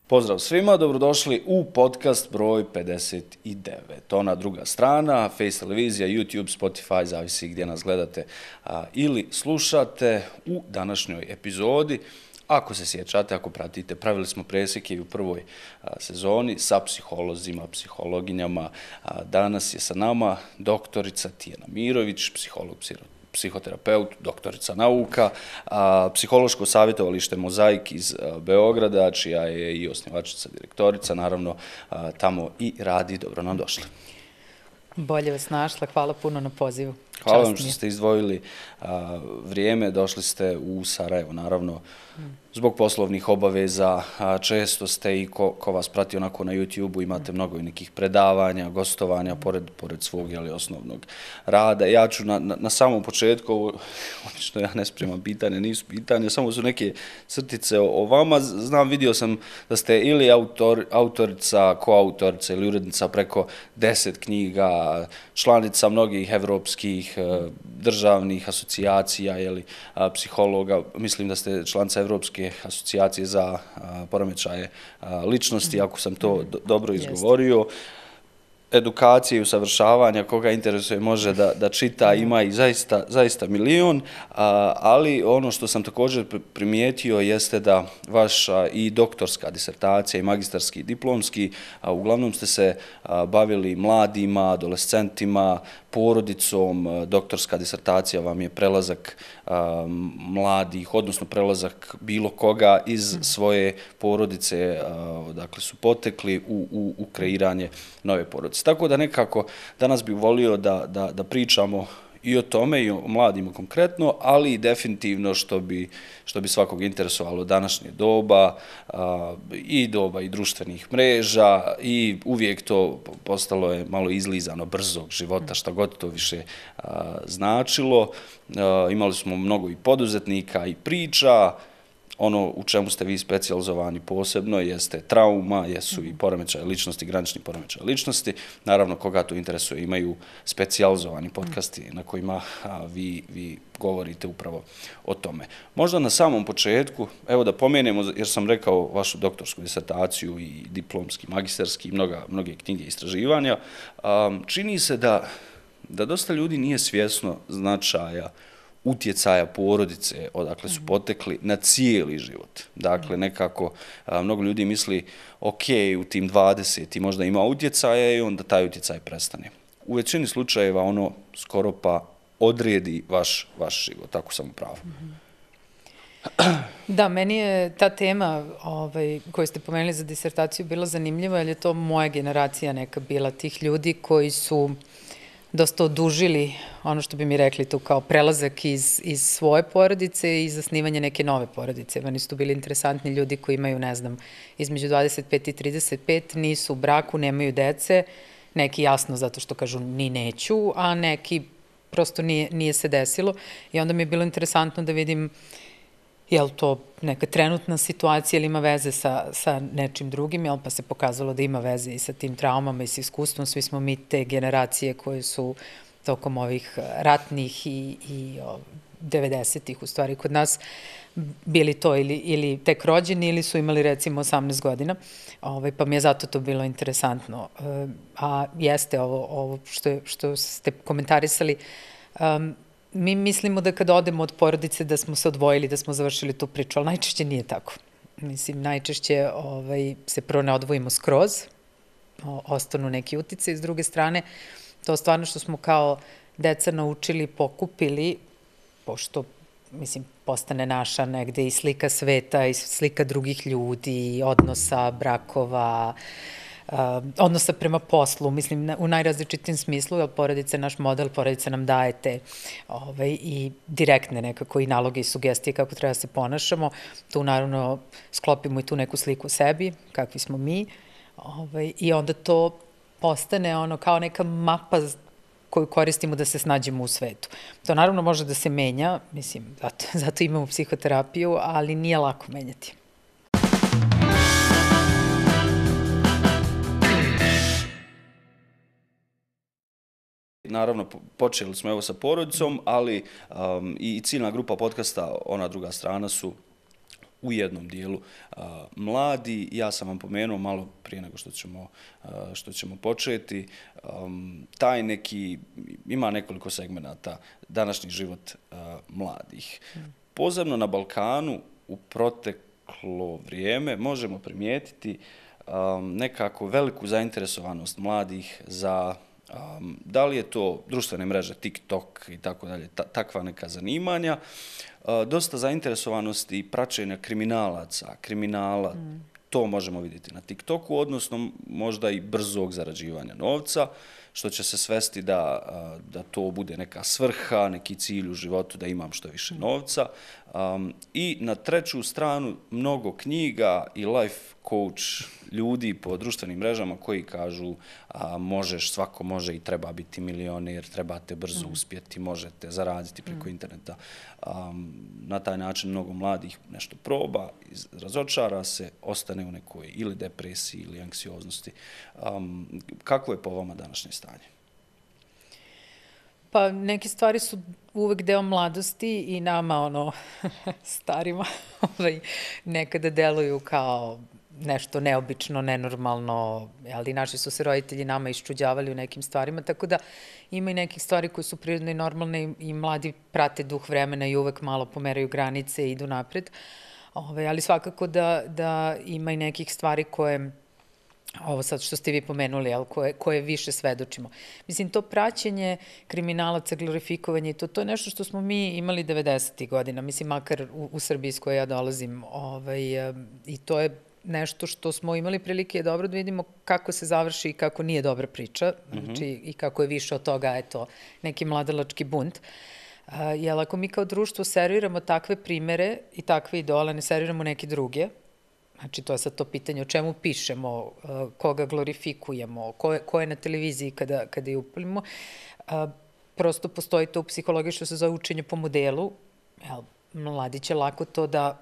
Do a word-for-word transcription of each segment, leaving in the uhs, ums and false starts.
Pozdrav svima, dobrodošli u podcast broj pedeset devet. Ona druga strana, Face televizija, YouTube, Spotify, zavisi gdje nas gledate a, ili slušate u današnjoj epizodi. Ako se sjećate, ako pratite, pravili smo presjeke i u prvoj a, sezoni sa psiholozima, psihologinjama. A, danas je sa nama doktorica Tijana Mirović, psiholog, psihoterapeut, doktorica nauka, a, psihološko savjetovalište Mozaik iz a, Beograda, čija je i osnivačica, direktorica, naravno a, tamo i radi. Dobro nam došli. Bolje vas našla, hvala puno na pozivu. Hvala vam što ste izdvojili a, vrijeme, došli ste u Sarajevo, naravno, zbog poslovnih obaveza, a često ste i ko, ko vas prati onako na YouTube-u, imate mnogo i nekih predavanja, gostovanja, pored, pored svog jeli, osnovnog rada. Ja ću na, na, na samom početku, ovo, što ja ne spremam pitanje, nisu pitanje, samo su neke crtice o, o vama. Znam, vidio sam da ste ili autor, autorica, koautorica ili urednica preko deset knjiga, članica mnogih evropskih, državnih asocijacija, jeli, psihologa. Mislim da ste članica Evropske asocijacije za poremećaje ličnosti, ako sam to do, dobro izgovorio. Edukacije i usavršavanja, koga interesuje može da, da čita, ima i zaista, zaista milion, a, ali ono što sam također primijetio jeste da vaša i doktorska disertacija i magistarski i diplomski, a, uglavnom ste se a, bavili mladima, adolescentima, porodicom. Doktorska disertacija vam je prelazak a, mladih, odnosno prelazak bilo koga iz svoje porodice, a, dakle su potekli u, u, u kreiranje nove porodice. Tako da nekako danas bih volio da, da, da pričamo i o tome i o mladima konkretno, ali i definitivno što bi, što bi svakog interesovalo današnje doba a, i doba i društvenih mreža i uvijek to postalo je malo izlizano brzog života, šta god to više a, značilo. A, imali smo mnogo i poduzetnika i priča. Ono u čemu ste vi specijalizovani posebno jeste trauma, jesu i poremećaje ličnosti, granični poremećaje ličnosti. Naravno, koga to interesuje, imaju specijalizovani podcasti na kojima a, vi, vi govorite upravo o tome. Možda na samom početku, evo da pomenemo, jer sam rekao vašu doktorsku disertaciju i diplomski, magistarski, mnoga, mnoge knjige i istraživanja, a, čini se da, da dosta ljudi nije svjesno značaja utjecaja porodice, odakle su potekli, na cijeli život. Dakle, nekako a, mnogo ljudi misli, ok, u tim dvadeset i možda ima utjecaja i onda taj utjecaj prestane. U većini slučajeva ono skoro pa odredi vaš, vaš život, tako sam u pravu. Da, meni je ta tema ovaj, koju ste pomenuli za disertaciju bila zanimljiva, jer je to moja generacija neka bila tih ljudi koji su dosta odužili, ono što bi mi rekli tu kao prelazak iz, iz svoje porodice i zasnivanje neke nove porodice. Meni su tu bili interesantni ljudi koji imaju, ne znam, između dvadeset pet i trideset pet, nisu u braku, nemaju dece, neki jasno zato što kažu ni neću, a neki prosto nije, nije se desilo. I onda mi je bilo interesantno da vidim je li to neka trenutna situacija ili ima veze sa, sa nečim drugim, jel, pa se pokazalo da ima veze i sa tim traumama i sa iskustvom. Svi smo mi te generacije koje su tokom ovih ratnih i, i devedesetih u stvari kod nas bili to ili, ili tek rođeni ili su imali recimo osamnaest godina, ovaj, pa mi je zato to bilo interesantno. E, a jeste ovo, ovo što, je, što ste komentarisali, um, mi mislimo da kada odemo od porodice da smo se odvojili, da smo završili tu priču, ali najčešće nije tako. Mislim, najčešće ovaj, se prvo ne odvojimo skroz, o, ostanu neki utice, i s druge strane, to stvarno što smo kao deca naučili, pokupili, pošto, mislim, postane naša negde i slika sveta, i slika drugih ljudi, odnosa, brakova, Uh, odnosa prema poslu, mislim, u najrazličitim smislu, jer porodica je naš model, porodica nam daje te ovaj, i direktne nekako i naloge i sugestije kako treba da se ponašamo. Tu naravno sklopimo i tu neku sliku sebi, kakvi smo mi, ovaj, i onda to postane ono kao neka mapa koju koristimo da se snađemo u svetu. To naravno može da se menja, mislim, zato, zato imamo psihoterapiju, ali nije lako menjati. Naravno, počeli smo evo sa porodicom, ali um, i ciljna grupa podcasta, ona druga strana, su u jednom dijelu mladi. Ja sam vam pomenuo malo prije nego što ćemo, što ćemo početi, taj neki, ima nekoliko segmenata, današnji život mladih. Posebno na Balkanu u proteklo vrijeme možemo primijetiti nekako veliku zainteresovanost mladih za Um, da li je to društvene mreže, TikTok i tako dalje, takva neka zanimanja, uh, dosta zainteresovanosti i praćenja kriminalaca, kriminala, mm. to možemo vidjeti na TikToku, odnosno možda i brzog zarađivanja novca, što će se svesti da, uh, da to bude neka svrha, neki cilj u životu, da imam što više novca. Um, I na treću stranu mnogo knjiga i life coach ljudi po društvenim mrežama koji kažu a, možeš, svako može i treba biti milioner, trebate brzo mm. uspjeti, možete zaraditi preko mm. interneta. Um, na taj način mnogo mladih nešto proba, razočara se, ostane u nekoj ili depresiji ili anksioznosti. Um, kako je po vama današnje stanje? Pa neke stvari su uvek deo mladosti i nama, ono, starima, ovaj, nekada deluju kao nešto neobično, nenormalno, ali naši su se roditelji nama iščuđavali u nekim stvarima, tako da ima i nekih stvari koje su prirodne i normalne i mladi prate duh vremena i uvek malo pomeraju granice i idu napred. Ove, ali svakako da, da ima i nekih stvari koje, ovo sad što ste vi pomenuli, ali koje, koje više svedočimo. Mislim, to praćenje kriminalaca, glorifikovanje, to, to je nešto što smo mi imali devedesetih godina, mislim, makar u, u Srbiji iz koje ja dolazim, ovaj, i to je nešto što smo imali prilike dobro da vidimo kako se završi i kako nije dobra priča, znači mm-hmm. i kako je više od toga, eto, neki mladalački bunt. Uh, jer ako mi kao društvo serviramo takve primere i takve idole, ne serviramo neke druge, znači to je sad to pitanje o čemu pišemo, uh, koga glorifikujemo, ko je, ko je na televiziji kada, kada je upalimo, uh, prosto postoji to u psihologiji što se zove učenje po modelu, jel, mladi će lako to da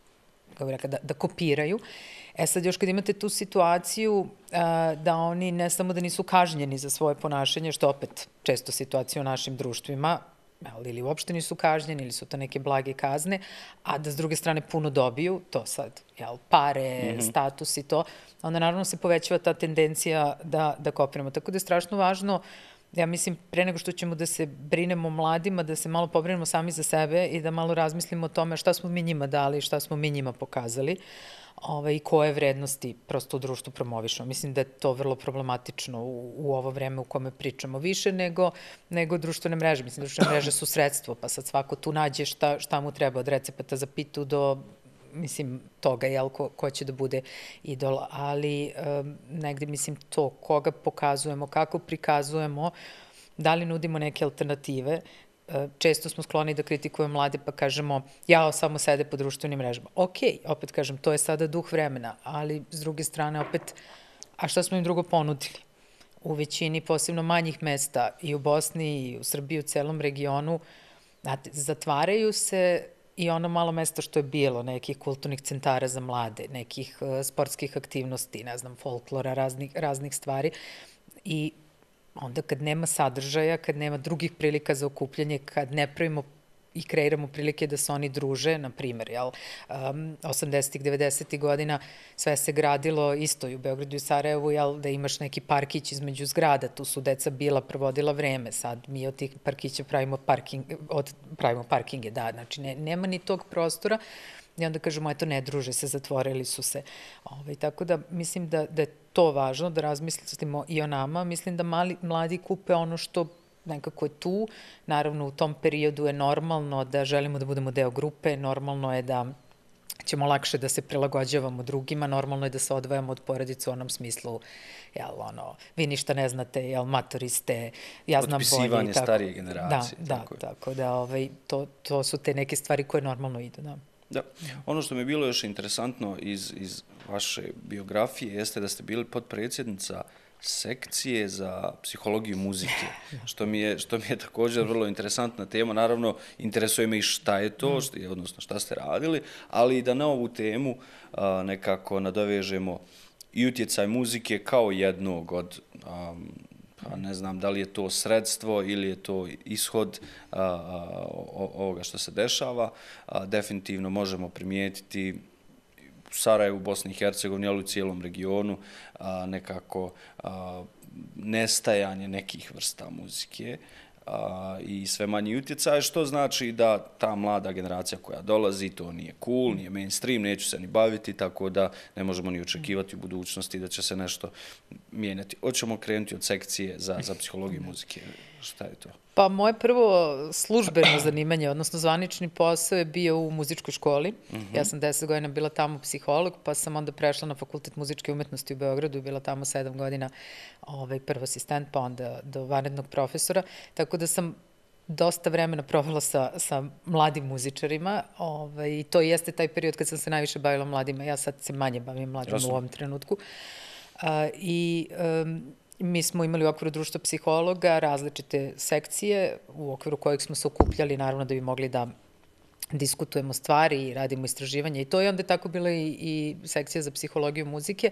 kako reka, da, da kopiraju. E sad još kad imate tu situaciju uh, da oni ne samo da nisu kažnjeni za svoje ponašanje, što opet često situacija u našim društvima, ili uopšte nisu kažnjeni, ili su to neke blage kazne, a da s druge strane puno dobiju, to sad, jel, pare, mm-hmm. status i to, onda naravno se povećava ta tendencija da, da kopiramo. Tako da je strašno važno, ja mislim, pre nego što ćemo da se brinemo mladima, da se malo pobrinemo sami za sebe i da malo razmislimo o tome šta smo mi njima dali, šta smo mi njima pokazali ovaj, i koje vrednosti prosto u društvu promovišemo. Mislim da je to vrlo problematično u, u ovo vreme u kome pričamo više nego, nego društvene mreže. Mislim, društvene mreže su sredstvo, pa sad svako tu nađe šta, šta mu treba od recepata za pitu do mislim, toga, jel, ko, ko će da bude idol, ali um, negde, mislim, to koga pokazujemo, kako prikazujemo, da li nudimo neke alternative. Uh, često smo skloni da kritikujemo mlade pa kažemo, jao, samo sede po društvenim mrežama. Ok, opet kažem, to je sada duh vremena, ali s druge strane opet, a šta smo im drugo ponudili? U većini, posebno manjih mesta, i u Bosni, i u Srbiji, u celom regionu, znate, zatvaraju se i ono malo mesto što je bilo, nekih kulturnih centara za mlade, nekih uh, sportskih aktivnosti, ne znam, folklora, raznih, raznih stvari. I onda kad nema sadržaja, kad nema drugih prilika za okupljanje, kad ne pravimo i kreiramo prilike da se oni druže, na primjer, jel, um, osamdesetih, devedesetih godina sve se gradilo isto i u Beogradu i Sarajevu, jel, da imaš neki parkić između zgrada, tu su deca bila, provodila vreme, sad mi od tih parkića pravimo, parking, od, pravimo parkinge, da, znači ne, nema ni tog prostora i onda kažemo, eto, ne druže se, zatvorili su se. Ovaj, tako da mislim da, da je to važno, da razmislimo i o nama, mislim da mali, mladi kupe ono što nekako je tu, naravno u tom periodu je normalno da želimo da budemo deo grupe, normalno je da ćemo lakše da se prilagođavamo drugima, normalno je da se odvajamo od porodice u onom smislu, jel, ono, vi ništa ne znate, jel, matori ste, ja znam bolje. Otpisivanje starije generacije. Da, tako da, tako da, ovaj, to, to su te neke stvari koje normalno idu, da. Da. Ono što mi je bilo još interesantno iz, iz vaše biografije jeste da ste bili potpredsjednica sekcije za psihologiju muzike, što mi je, što mi je također vrlo interesantna tema. Naravno, interesuje me i šta je to, što je, odnosno šta ste radili, ali i da na ovu temu a, nekako nadovežemo i utjecaj muzike kao jednog od, a, a ne znam da li je to sredstvo ili je to ishod a, a, ovoga što se dešava, a, definitivno možemo primijetiti u Sarajevu, Bosni i Hercegovini, ali u cijelom regionu a, nekako a, nestajanje nekih vrsta muzike a, i sve manji utjecaj, što znači da ta mlada generacija koja dolazi, to nije cool, nije mainstream, neću se ni baviti, tako da ne možemo ni očekivati u budućnosti da će se nešto mijenjati. Hoćemo krenuti od sekcije za, za psihologiju muzike. Šta je to? Pa moje prvo službeno zanimanje, odnosno zvanični posao je bio u muzičkoj školi. Mm-hmm. Ja sam deset godina bila tamo psiholog, pa sam onda prešla na Fakultet muzičke umetnosti u Beogradu i bila tamo sedam godina ovaj, prvo asistent, pa onda do vanrednog profesora. Tako da sam dosta vremena provela sa, sa mladim muzičarima ovaj, i to jeste taj period kad sam se najviše bavila mladima. Ja sad se manje bavim mladima Jasno. U ovom trenutku. Uh, I... Um, Mi smo imali u okviru društva psihologa različite sekcije u okviru kojeg smo se okupljali, naravno da bi mogli da diskutujemo stvari i radimo istraživanje. I to je onda tako bila i, i sekcija za psihologiju muzike.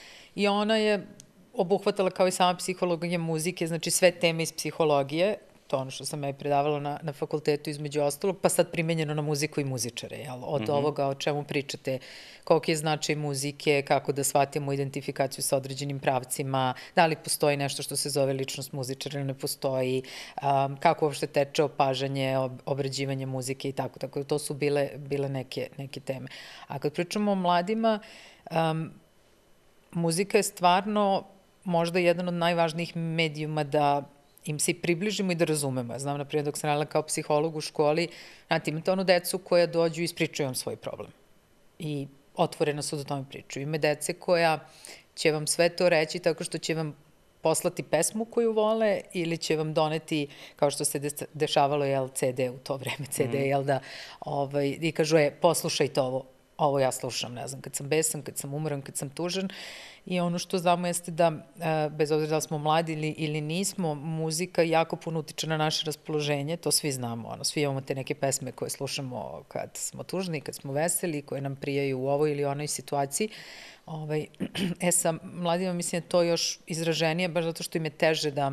I ona je obuhvatala kao i sama psihologija muzike, znači sve teme iz psihologije, to ono što sam ja i predavala na, na fakultetu između ostalog, pa sad primenjeno na muziku i muzičare. Jel? Od mm-hmm. ovoga o čemu pričate, koliki je značaj muzike, kako da shvatimo identifikaciju sa određenim pravcima, da li postoji nešto što se zove ličnost muzičara ili ne postoji, um, kako uopšte teče opažanje, ob, obrađivanje muzike i tako. Tako da to su bile, bile neke, neke teme. A kad pričamo o mladima, um, muzika je stvarno možda jedan od najvažnijih medijuma da im se i približimo i da razumemo. Ja znam, naprijed, dok sam radila kao psiholog u školi, znate, imate onu decu koja dođu i ispričaju vam svoj problem. I otvorena su da tome pričaju. Ima dece koja će vam sve to reći tako što će vam poslati pesmu koju vole ili će vam doneti, kao što se dešavalo, jel, ce de u to vreme, ce de, mm. jel da, ovaj, i kažu, je, poslušajte ovo, ovo ja slušam, ne znam, kad sam besan, kad sam umoran, kad sam tužan. I ono što znamo jeste da, bez obzira da li smo mladi ili, ili nismo, muzika jako puno utiče na naše raspoloženje, to svi znamo, ono, svi imamo te neke pesme koje slušamo kad smo tužni, kad smo veseli, koje nam prijaju u ovoj ili onoj situaciji. Ovaj, e, sa mladima mislim je to još izraženije, baš zato što im je teže da,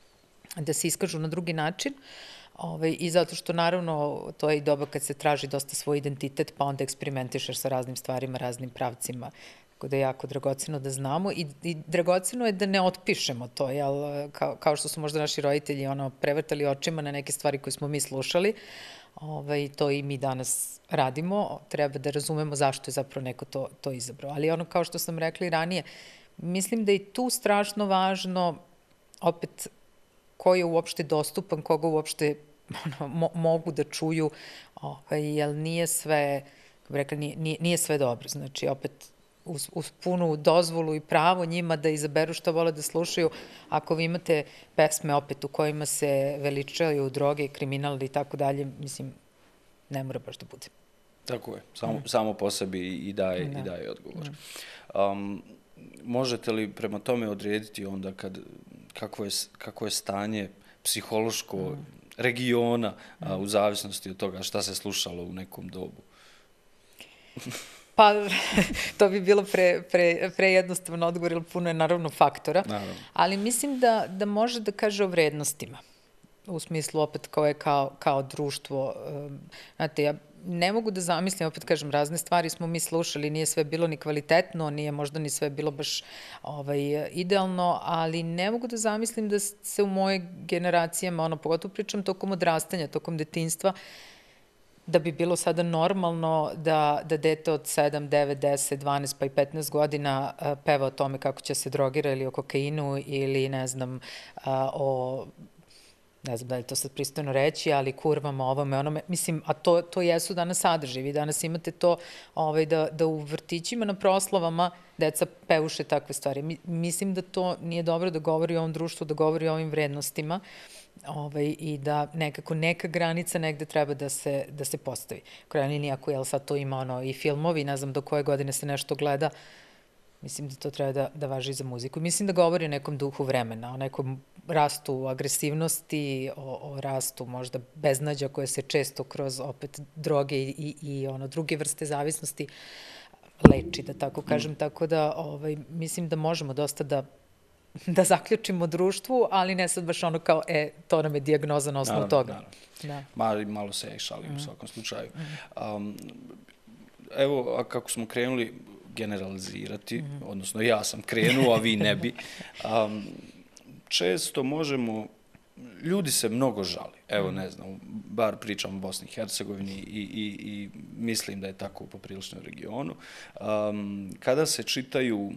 da se iskažu na drugi način. Ove, I zato što, naravno, to je i doba kad se traži dosta svoj identitet, pa onda eksperimentišeš sa raznim stvarima, raznim pravcima. Tako da je jako dragoceno da znamo i, i dragoceno je da ne otpišemo to, jel, kao, kao što su možda naši roditelji ono, prevrtali očima na neke stvari koje smo mi slušali. Ove, to i mi danas radimo. Treba da razumemo zašto je zapravo neko to, to izabrao. Ali ono, kao što sam rekla i ranije, mislim da je tu strašno važno, opet, ko je uopšte dostupan, koga uopšte ono, mo, mogu da čuju, ovaj, jer nije sve, kako bi rekla, nije, nije sve dobro. Znači, opet, uz, uz punu dozvolu i pravo njima da izaberu što vole da slušaju, ako vi imate pesme opet u kojima se veličaju droge, kriminal i tako dalje, mislim, ne mora baš da bude. Tako je, samo, mm. samo po sebi i daje, da. i daje odgovor. Mm. Um, možete li prema tome odrediti onda kad, kako, je, kako je stanje psihološko mm. regiona mm. a, u zavisnosti od toga šta se slušalo u nekom dobu? Pa, to bi bilo pre, pre, pre jednostavno odgovor, jer puno je naravno faktora, naravno. Ali mislim da, da može da kaže o vrednostima, u smislu opet kao je kao, kao društvo. Znate, ja ne mogu da zamislim, opet kažem, razne stvari smo mi slušali, nije sve bilo ni kvalitetno, nije možda ni sve bilo baš ovaj, idealno, ali ne mogu da zamislim da se u moje generacijama, ono, pogotovo pričam tokom odrastanja, tokom detinjstva, da bi bilo sada normalno da, da dete od sedam, devet, deset, dvanaest pa i petnaest godina peva o tome kako će se drogira ili o kokainu ili ne znam o, ne znam da li to sad pristojno reći, ali kurvama, ovome, onome, mislim, a to, to jesu danas sadržaji. Vi danas imate to ovaj, da, da u vrtićima na proslavama deca pevuše takve stvari. Mi, mislim da to nije dobro da govori o ovom društvu, da govori o ovim vrednostima. Ovaj, i da nekako neka granica negde treba da se, da se postavi. Krajnji nijako, jel sad to ima ono i filmovi, ne znam do koje godine se nešto gleda, mislim da to treba da, da važi za muziku. Mislim da govori o nekom duhu vremena, o nekom rastu agresivnosti, o, o rastu možda beznađa koje se često kroz opet droge i, i, i ono druge vrste zavisnosti leči, da tako kažem. Mm. Tako da ovaj, mislim da možemo dosta da da zaključimo društvu, ali ne sad baš ono kao, e, to nam je dijagnoza na osnovu toga. Naravno. Da. Malo, malo se ja i šalim u svakom slučaju. Um, evo, a kako smo krenuli generalizirati, odnosno ja sam krenuo, a vi ne bi, um, često možemo, ljudi se mnogo žali. Evo, ne znam, bar pričam o Bosni i Hercegovini i, i, i mislim da je tako u popriličnom regionu. Um, kada se čitaju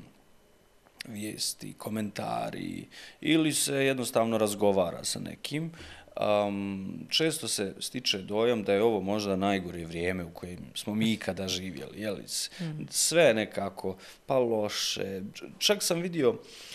vijesti, komentari ili se jednostavno razgovara sa nekim, um, često se stiče dojam da je ovo možda najgore vrijeme u kojem smo mi ikada živjeli. Jeli? Sve nekako pa loše. Čak sam vidio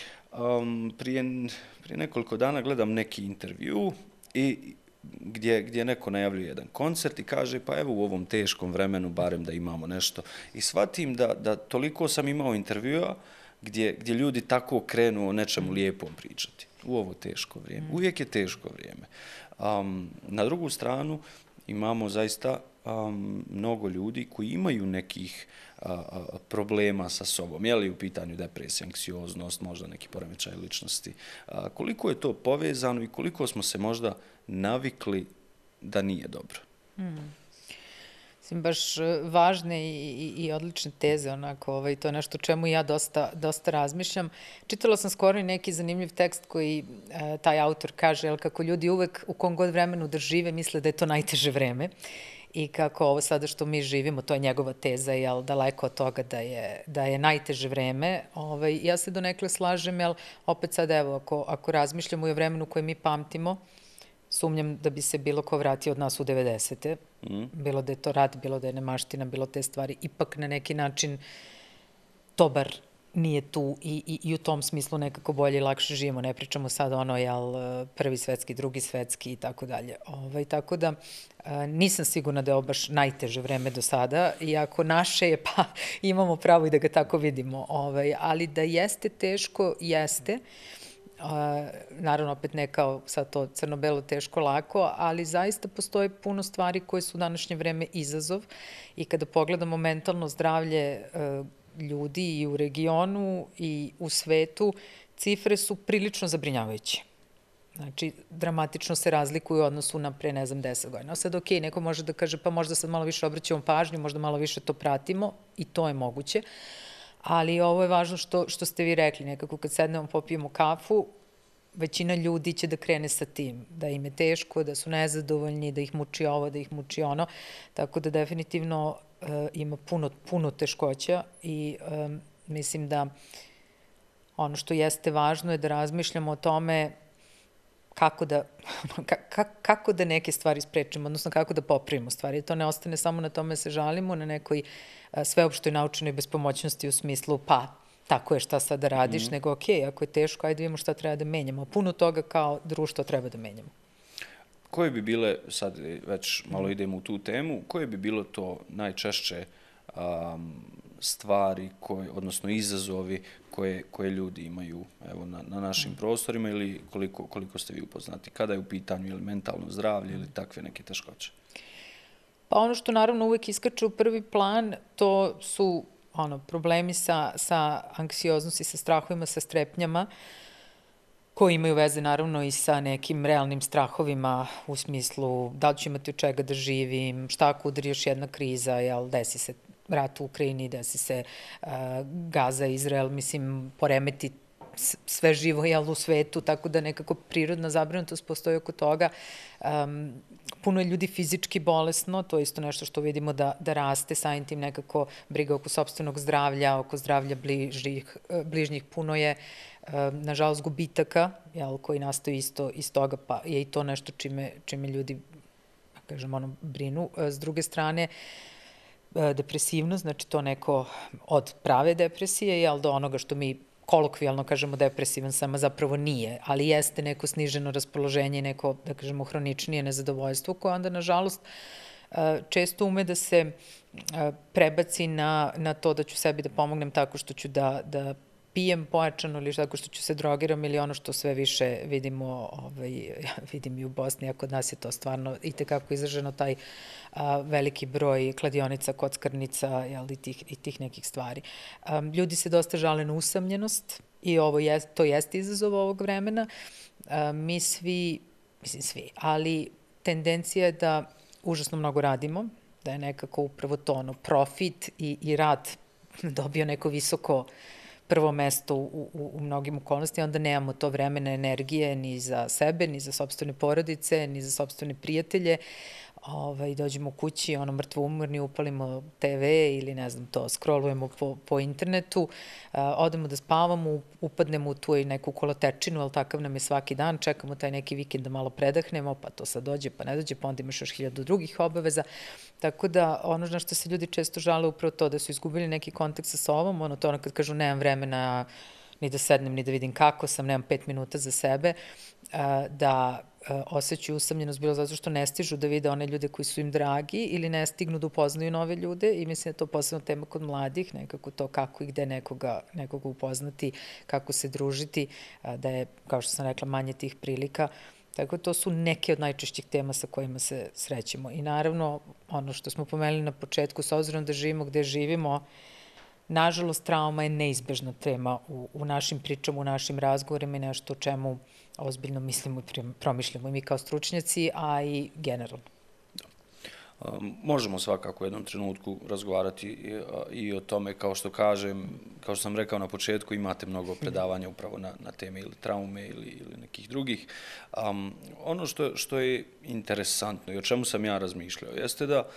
um, prije, prije nekoliko dana gledam neki intervju i gdje, gdje neko najavljuje jedan koncert i kaže pa evo u ovom teškom vremenu barem da imamo nešto. I shvatim da, da toliko sam imao intervjua Gdje, gdje ljudi tako krenu o nečemu lijepom pričati. U ovo teško vrijeme. Uvijek je teško vrijeme. Um, na drugu stranu imamo zaista um, mnogo ljudi koji imaju nekih uh, uh, problema sa sobom. Je li u pitanju depresija, anksioznost, možda neki poremećaj ličnosti. Uh, koliko je to povezano i koliko smo se možda navikli da nije dobro? Hmm. Mislim, baš važne i, i, i odlične teze, onako, ovaj, to je nešto o čemu ja dosta, dosta razmišljam. Čitala sam skoro i neki zanimljiv tekst koji e, taj autor kaže, jel, kako ljudi uvek u kom god vremenu da žive misle da je to najteže vreme i kako ovo sada što mi živimo, to je njegova teza, jel, daleko od toga da je, da je najteže vreme. Ovaj, ja se donekle slažem, jel, opet sad, evo, ako, ako razmišljamo i o vremenu koje mi pamtimo, sumnjam da bi se bilo ko vratio od nas u devedesete. Mm. Bilo da je to rat, bilo da je nemaština, bilo te stvari. Ipak na neki način to bar nije tu i, i, i u tom smislu nekako bolje i lakše živimo. Ne pričamo sad ono, jel, prvi svetski, drugi svetski i tako dalje. Ovaj, tako da nisam sigurna da je ovo baš najteže vreme do sada, iako naše je, pa imamo pravo i da ga tako vidimo. Ovaj, ali da jeste teško, jeste. Uh, naravno, opet ne kao sad to crno-belo, teško, lako, ali zaista postoje puno stvari koje su u današnje vreme izazov i kada pogledamo mentalno zdravlje uh, ljudi i u regionu i u svetu, cifre su prilično zabrinjavajuće. Znači, dramatično se razlikuju u odnosu na pre, ne znam, deset godina. Sad, ok, neko može da kaže, pa možda sad malo više obraćamo pažnju, možda malo više to pratimo i to je moguće. Ali ovo je važno što, što ste vi rekli, nekako kad sednemo, popijemo kafu, većina ljudi će da krene sa tim, da im je teško, da su nezadovoljni, da ih muči ovo, da ih muči ono, tako da definitivno uh, ima puno, puno teškoća i um, mislim da ono što jeste važno je da razmišljamo o tome kako da, kako da neke stvari sprečimo, odnosno kako da popravimo stvari. To ne ostane samo na tome se žalimo, na nekoj sveopštoj naučenoj bespomoćnosti u smislu pa tako je šta sad da radiš, mm. nego ok, ako je teško, ajde vidimo šta treba da menjamo. Puno toga kao društvo treba da menjamo. Koje bi bile, sad već malo idemo u tu temu, koje bi bilo to najčešće um, stvari, koje, odnosno izazovi koje, koje ljudi imaju evo, na, na našim mm. prostorima ili koliko, koliko ste vi upoznati? Kada je u pitanju ili mentalno zdravlje ili takve neke teškoće? Pa ono što naravno uvek iskače u prvi plan, to su ono, problemi sa, sa anksioznosti, sa strahovima, sa strepnjama, koji imaju veze naravno i sa nekim realnim strahovima u smislu da li ću imati od čega da živim, šta ako udari još jedna kriza, jel, desi se rat u Ukrajini, desi se uh, Gaza, Izrael, mislim, poremeti sve živo jel, u svetu, tako da nekako prirodna zabrinutost postoji oko toga. Um, puno je ljudi fizički bolesno, to je isto nešto što vidimo da, da raste, samim tim nekako briga oko sopstvenog zdravlja, oko zdravlja bližnjih, bližnjih puno je, um, nažalost, gubitaka, jel, koji nastaju isto iz toga, pa je i to nešto čime, čime ljudi, kažem, ono, brinu. S druge strane, depresivnost, znači to neko od prave depresije, jel, do onoga što mi kolokvijalno kažemo depresivan sama zapravo nije, ali jeste neko sniženo raspoloženje, neko, da kažemo, hroničnije nezadovoljstvo koje onda, nažalost, često ume da se prebaci na, na to da ću sebi da pomognem tako što ću da, da pijem pojačano ili tako što ću se drogiram ili ono što sve više vidimo, ovaj, vidim i u Bosni, a kod nas je to stvarno i tekako izraženo, taj a, veliki broj kladionica, kockarnica, jel, i, tih, i tih nekih stvari. A, ljudi se dosta žale na usamljenost, i ovo je, to jeste izazov ovog vremena. Mi svi, mislim svi, ali tendencija je da užasno mnogo radimo, da je nekako upravo to ono, profit i, i rad dobio neko visoko prvo mesto u, u, u mnogim okolnostima, onda nemamo to vremena, energije ni za sebe, ni za sopstvene porodice, ni za sopstvene prijatelje. Ovaj, dođemo kući, ono mrtvo umorni, upalimo te ve ili ne znam to, scrollujemo po, po internetu, uh, odemo da spavamo, upadnemo u tu neku kolotečinu, ali takav nam je svaki dan, čekamo taj neki vikend da malo predahnemo, pa to sad dođe, pa ne dođe, pa onda imaš još hiljadu drugih obaveza. Tako da ono na što se ljudi često žale upravo to da su izgubili neki kontakt sa sobom, ono to ono kad kažu nemam vremena ni da sednem, ni da vidim kako sam, nemam pet minuta za sebe, uh, da osjećaju usamljenost bilo zato što ne stižu da vide one ljude koji su im dragi ili ne stignu da upoznaju nove ljude i mislim da je to posebno tema kod mladih, nekako to kako i gde nekoga, nekoga upoznati, kako se družiti, da je, kao što sam rekla, manje tih prilika. Tako to su neke od najčešćih tema sa kojima se srećemo. I naravno, ono što smo pomenuli na početku, s obzirom da živimo gde živimo, nažalost, trauma je neizbežna tema u, u našim pričama, u našim razgovorima i nešto o čemu ozbiljno mislimo i promišljamo i mi kao stručnjaci, a i generalno. Možemo svakako u jednom trenutku razgovarati i, i o tome, kao što kažem, kao što sam rekao na početku, imate mnogo predavanja upravo na, na teme ili traume ili, ili nekih drugih. Um, ono što, što je interesantno i o čemu sam ja razmišljao jeste da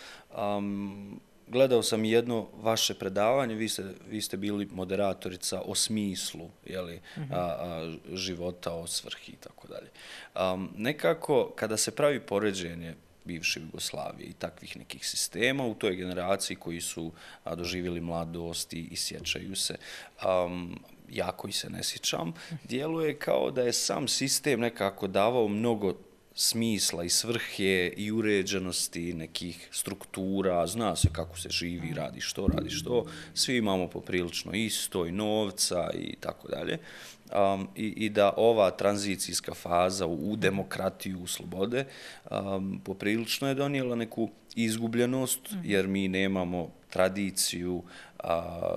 um, gledao sam jedno vaše predavanje, vi ste, vi ste bili moderatorica o smislu jeli, a, a, života, o svrhi i tako dalje. Um, nekako, kada se pravi poređenje bivše Jugoslavije i takvih nekih sistema u toj generaciji koji su a, doživjeli mladost i, i sjećaju se, um, ja koji se ne sjećam, djeluje kao da je sam sistem nekako davao mnogo smisla i svrhe i uređenosti nekih struktura, zna se kako se živi, radi što, radi što, svi imamo poprilično isto i novca i tako dalje. Um, i, i da ova tranzicijska faza u, u demokratiju, u slobode, um, poprilično je donijela neku izgubljenost, jer mi nemamo tradiciju a,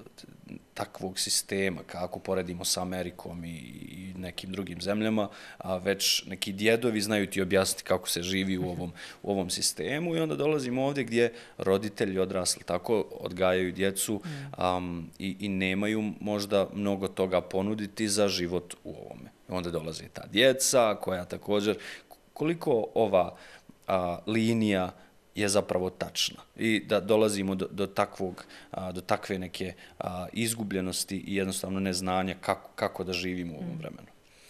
takvog sistema, kako poredimo sa Amerikom i, i nekim drugim zemljama, a već neki djedovi znaju ti objasniti kako se živi u ovom, u ovom sistemu i onda dolazimo ovdje gdje roditelji odrasli tako odgajaju djecu um, i, i nemaju možda mnogo toga ponuditi za život u ovome. Onda dolazi ta djeca koja također, koliko ova a, linija je zapravo tačna i da dolazimo do, do, takvog, a, do takve neke a, izgubljenosti i jednostavno neznanja kako, kako da živimo u ovom vremenu.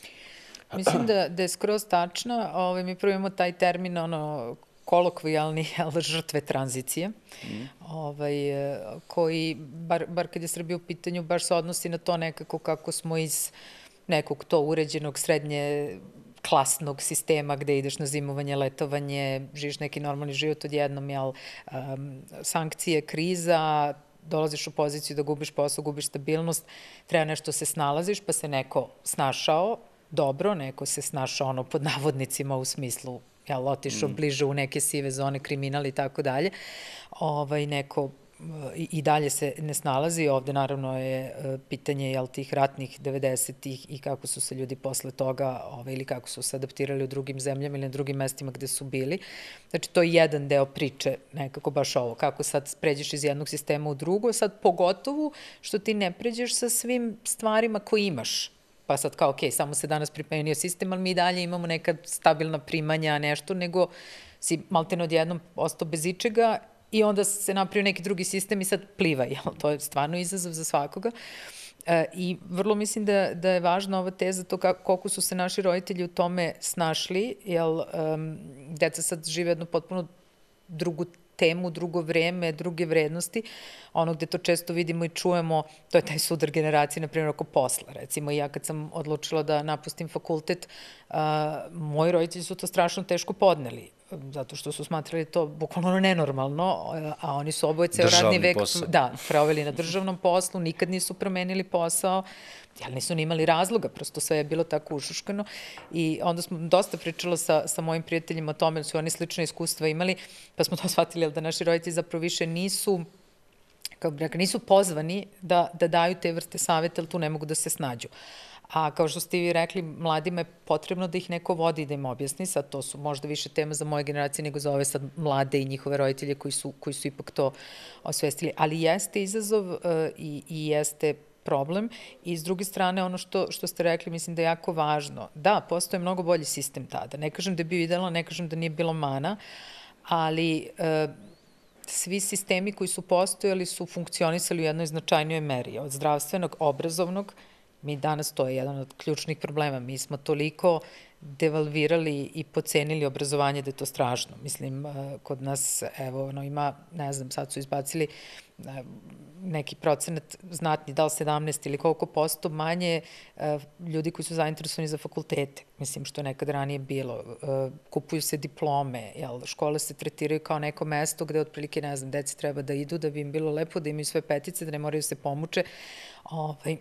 Mislim da, da je skroz tačna. Ovaj, mi prvo imamo taj termin ono, kolokvijalni žrtve tranzicije, mm. ovaj, koji, bar, bar kad je Srbija u pitanju, baš se odnosi na to nekako kako smo iz nekog to uređenog srednje klasnog sistema gde ideš na zimovanje, letovanje, živiš neki normalni život odjednom, jel, um, sankcije, kriza, dolaziš u poziciju da gubiš posao, gubiš stabilnost, treba nešto se snalaziš, pa se neko snašao dobro, neko se snašao ono pod navodnicima u smislu, jel, otišao mm. bliže u neke sive zone, kriminal i tako dalje, ovaj, neko i dalje se ne snalazi. Ovde naravno je pitanje jel, tih ratnih devedesetih i kako su se ljudi posle toga ovaj, ili kako su se adaptirali u drugim zemljama ili na drugim mestima gde su bili. Znači to je jedan deo priče, nekako baš ovo, kako sad pređeš iz jednog sistema u drugo, sad pogotovo što ti ne pređeš sa svim stvarima koje imaš. Pa sad kao, ok, samo se danas pripremio sistem, ali mi dalje imamo neka stabilna primanja, nešto, nego si maltene odjednom ostao bez ičega i onda se napravio neki drugi sistem i sad pliva, jel? To je stvarno izazov za svakoga. E, I vrlo mislim da, da je važna ova teza to kako, koliko su se naši roditelji u tome snašli, jer um, deca sad žive jednu potpuno drugu temu, drugo vreme, druge vrednosti. Ono gde to često vidimo i čujemo, to je taj sudar generacije, na primjer, oko posla. Recimo, ja kad sam odlučila da napustim fakultet, uh, moji roditelji su to strašno teško podneli, zato što su smatrali to bukvalno nenormalno, a oni su oboje ceo radni vek da, proveli na državnom poslu, nikad nisu promenili posao, ali nisu ni imali razloga, prosto sve je bilo tako ušuškano i onda smo dosta pričala sa, sa mojim prijateljima o tome, da su oni slične iskustva imali, pa smo to shvatili da naši roditelji zapravo više nisu kako bi rekla, nisu pozvani da, da daju te vrste saveta, ali tu ne mogu da se snađu. A kao što ste vi rekli, mladima je potrebno da ih neko vodi i da im objasni, sad to su možda više tema za moje generacije nego za ove sad mlade i njihove roditelje koji su, koji su ipak to osvestili. Ali jeste izazov uh, i, i jeste problem i s druge strane ono što, što ste rekli mislim da je jako važno. Da, postoje mnogo bolji sistem tada. Ne kažem da je bio idealan, ne kažem da nije bilo mana, ali uh, svi sistemi koji su postojali su funkcionisali u jednoj značajnijoj meri. Od zdravstvenog, obrazovnog, mi danas, to je jedan od ključnih problema, mi smo toliko devalvirali i pocenili obrazovanje da je to strašno. Mislim, kod nas, evo, ono, ima, ne znam, sad su izbacili neki procenat znatni, da li sedamnaest ili koliko posto manje ljudi koji su zainteresovani za fakultete, mislim, što je nekad ranije bilo. Kupuju se diplome, jel, škole se tretiraju kao neko mesto gde otprilike, ne znam, deci treba da idu, da bi im bilo lepo, da imaju sve petice, da ne moraju se pomuče, ovaj,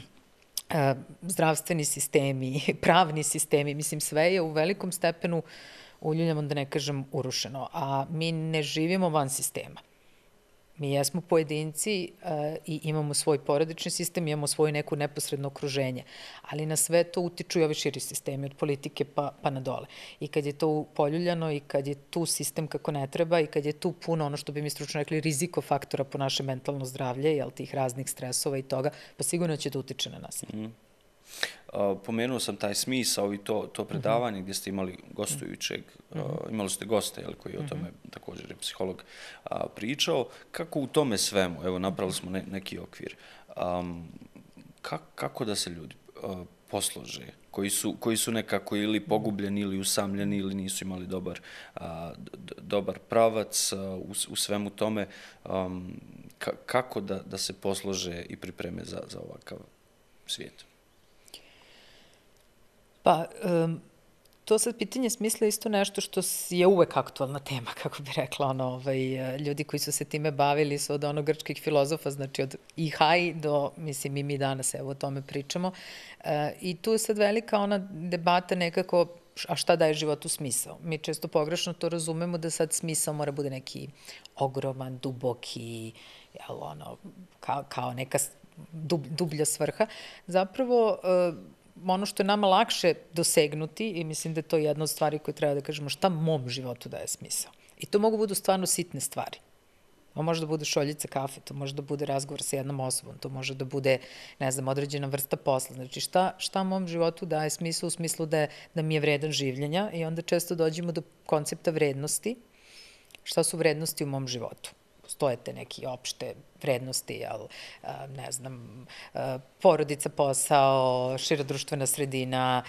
zdravstveni sistemi, pravni sistemi, mislim, sve je u velikom stepenu uljuljamo, da ne kažem, urušeno. A mi ne živimo van sistema. Mi jesmo pojedinci uh, i imamo svoj porodični sistem, imamo svoje neko neposredno okruženje, ali na sve to utiču i ovi širi sistemi, od politike pa, pa na dole. I kad je to poljuljano i kad je tu sistem kako ne treba i kad je tu puno, ono što bi mi stručno rekli, riziko faktora po naše mentalno zdravlje, jel, tih raznih stresova i toga, pa sigurno će da utiče na nas. Mm. Uh, pomenuo sam taj smisao i to, to predavanje gdje ste imali gostujućeg, uh, imali ste goste jel, koji je o tome također je psiholog uh, pričao. Kako u tome svemu, evo napravili smo ne, neki okvir, um, ka, kako da se ljudi uh, poslože, koji su, koji su nekako ili pogubljeni ili usamljeni ili nisu imali dobar, uh, d, dobar pravac uh, u, u svemu tome, um, ka, kako da, da se poslože i pripreme za, za ovakav svijet? Pa, um, to sad pitanje smisla isto nešto što je uvek aktualna tema, kako bi rekla, ono, ovaj, ljudi koji su se time bavili su od onog grčkih filozofa, znači od Ihaj do, mislim, i mi danas evo o tome pričamo. E, I tu je sad velika ona debata nekako, a šta daje životu smisao? Mi često pogrešno to razumemo da sad smisao mora bude neki ogroman, duboki, jel, ono, kao, kao neka dub, dublja svrha. Zapravo, e, ono što je nama lakše dosegnuti i mislim da je to jedna od stvari koje treba da kažemo šta mom životu daje smisao. I to mogu budu stvarno sitne stvari. To može da bude šoljica kafe, to može da bude razgovor sa jednom osobom, to može da bude, ne znam, određena vrsta posla. Znači šta, šta mom životu daje smisao u smislu da, je, da mi je vredan življenja i onda često dođemo do koncepta vrednosti. Šta su vrednosti u mom životu? Postoje te neke opšte vrednosti, jel, ne znam, porodica, posao, šira društvena sredina,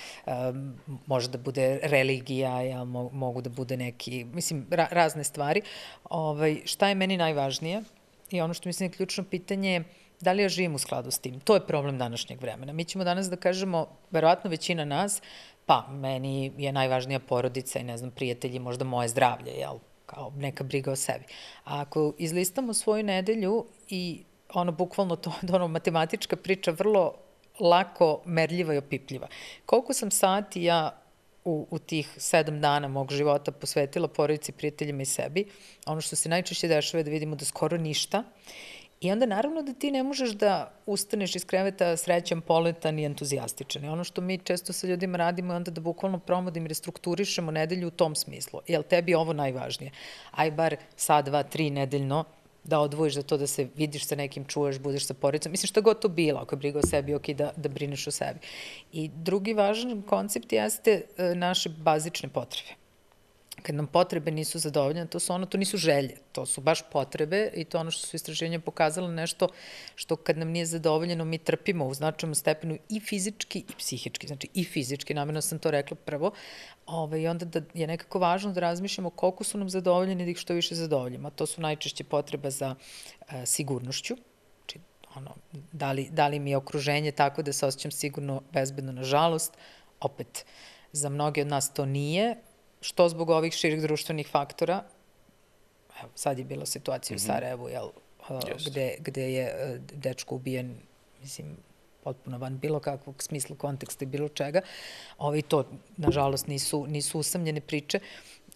može da bude religija, jel, mogu da bude neki, mislim, ra razne stvari. Ovaj, šta je meni najvažnije? I ono što mislim je ključno pitanje je da li ja živim u skladu s tim? To je problem današnjeg vremena. Mi ćemo danas da kažemo, verovatno većina nas, pa meni je najvažnija porodica i, ne znam, prijatelji, možda moje zdravlje, jel, kao neka briga o sebi. A ako izlistamo svoju nedelju i ono bukvalno to, ono matematička priča vrlo lako merljiva i opipljiva. Koliko sam sati ja u, u tih sedam dana mog života posvetila porodici, prijateljima i sebi, ono što se najčešće dešava je da vidimo da skoro ništa. I onda naravno da ti ne možeš da ustaneš iz kreveta srećan, poletan i entuzijastičan. I ono što mi često sa ljudima radimo je onda da bukvalno probamo da im restrukturišemo nedelju u tom smislu. Jel tebi je ovo najvažnije? Aj bar sad, dva, tri nedeljno da odvojiš za to da se vidiš sa nekim, čuješ, budeš sa porodicom. Mislim, što god to bilo, ako je briga o sebi, ok, da, da brineš o sebi. I drugi važan koncept jeste naše bazične potrebe. Kad nam potrebe nisu zadovoljene, to su ono, to nisu želje, to su baš potrebe i to ono što su istraživanja pokazala nešto što kad nam nije zadovoljeno mi trpimo u značajnom stepenu i fizički i psihički, znači i fizički, namerno sam to rekla prvo, ove, i onda da je nekako važno da razmišljamo koliko su nam zadovoljeni da ih što više zadovoljimo, a to su najčešće potreba za e, sigurnošću, znači ono, da li, da li mi je okruženje tako da se osjećam sigurno, bezbedno, nažalost, opet, za mnoge od nas to nije, što zbog ovih širih društvenih faktora, evo, sad je bila situacija mm -hmm. u Sarajevu, jel, yes. gde, gde je dečko ubijen, mislim, potpuno van bilo kakvog smisla, konteksta i bilo čega, ovi to, nažalost, nisu, nisu usamljene priče,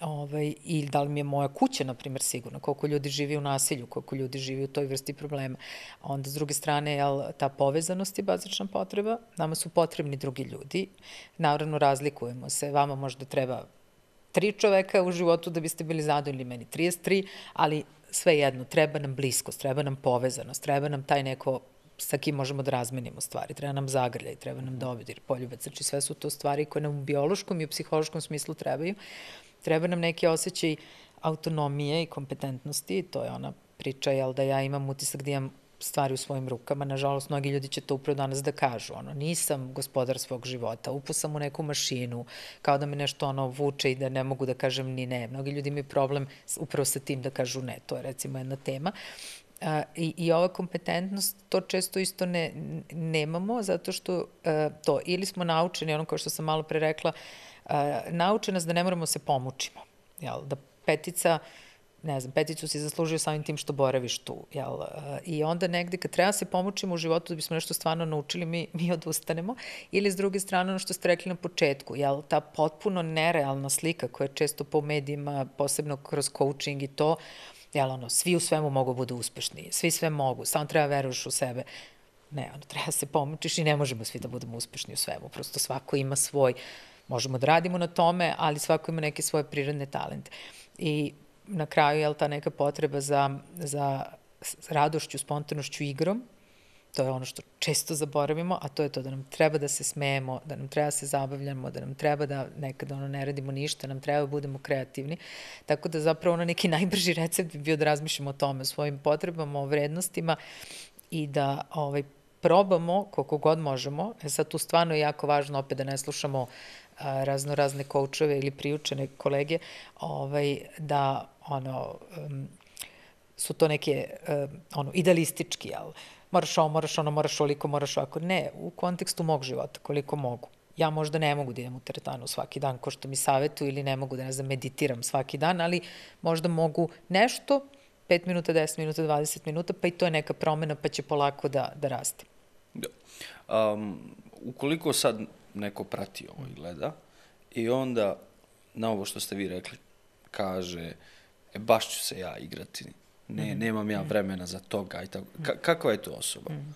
ovaj, i da li mi je moja kuća, na primjer, sigurna, koliko ljudi živi u nasilju, koliko ljudi živi u toj vrsti problema. Onda, s druge strane, jel, ta povezanost je bazična potreba, nama su potrebni drugi ljudi, naravno razlikujemo se, vama možda treba tri čoveka u životu da biste bili zadovoljni, meni trideset tri, ali svejedno, treba nam bliskost, treba nam povezanost, treba nam taj neko sa kim možemo da razmenimo stvari, treba nam zagrljaj, treba nam dodir, poljubac, znači sve su to stvari koje nam u biološkom i u psihološkom smislu trebaju. Treba nam neki osjećaj autonomije i kompetentnosti, to je ona priča, jel, da ja imam utisak da imam stvari u svojim rukama. Nažalost, mnogi ljudi će to upravo danas da kažu, ono, nisam gospodar svog života, upao sam u neku mašinu, kao da me nešto ono vuče i da ne mogu da kažem ni ne. Mnogi ljudi imaju problem upravo sa tim da kažu ne, to je recimo jedna tema. A, i, I ova kompetentnost, to često isto ne, nemamo, zato što a, to, ili smo naučeni, ono kao što sam malo pre rekla, a, nauče nas da ne moramo se pomučimo, jel, da petica, ne znam, peticu si zaslužio samim tim što boraviš tu, jel? I onda negde kad treba se pomučimo u životu da bismo nešto stvarno naučili, mi, mi odustanemo. Ili s druge strane, ono što ste rekli na početku, jel? Ta potpuno nerealna slika koja je često po medijima, posebno kroz coaching i to, jel, ono, svi u svemu mogu budu uspešni, svi sve mogu, samo treba veruješ u sebe. Ne, ono, treba se pomučiš i ne možemo svi da budemo uspešni u svemu, prosto svako ima svoj, možemo da radimo na tome, ali svako ima neke svoje prirodne talente. I na kraju, jel, ta neka potreba za, za radošću, spontanošću, igrom, to je ono što često zaboravimo, a to je to da nam treba da se smejemo, da nam treba da se zabavljamo, da nam treba da nekada ono ne radimo ništa, nam treba da budemo kreativni. Tako da zapravo ono neki najbrži recept bi bio da razmišljamo o tome, o svojim potrebama, o vrednostima i da ovaj, probamo koliko god možemo. E sad tu stvarno je jako važno opet da ne slušamo a, razno razne koučeve ili priučene kolege, ovaj, da ono, um, su to neke um, ono, idealistički, jel? Moraš ovo, moraš ono, moraš oliko, moraš ovako. Ne, u kontekstu mog života, koliko mogu. Ja možda ne mogu da idem u teretanu svaki dan, ko što mi savetuju, ili ne mogu da, ne znam, meditiram svaki dan, ali možda mogu nešto, pet minuta, deset minuta, dvadeset minuta, pa i to je neka promena, pa će polako da, da raste. Da. Um, ukoliko sad neko prati ovo i gleda i onda na ovo što ste vi rekli kaže, e, baš ću se ja igrati, ne, mm-hmm. nemam ja vremena za toga i tako. Ka kakva je to osoba? Mm-hmm.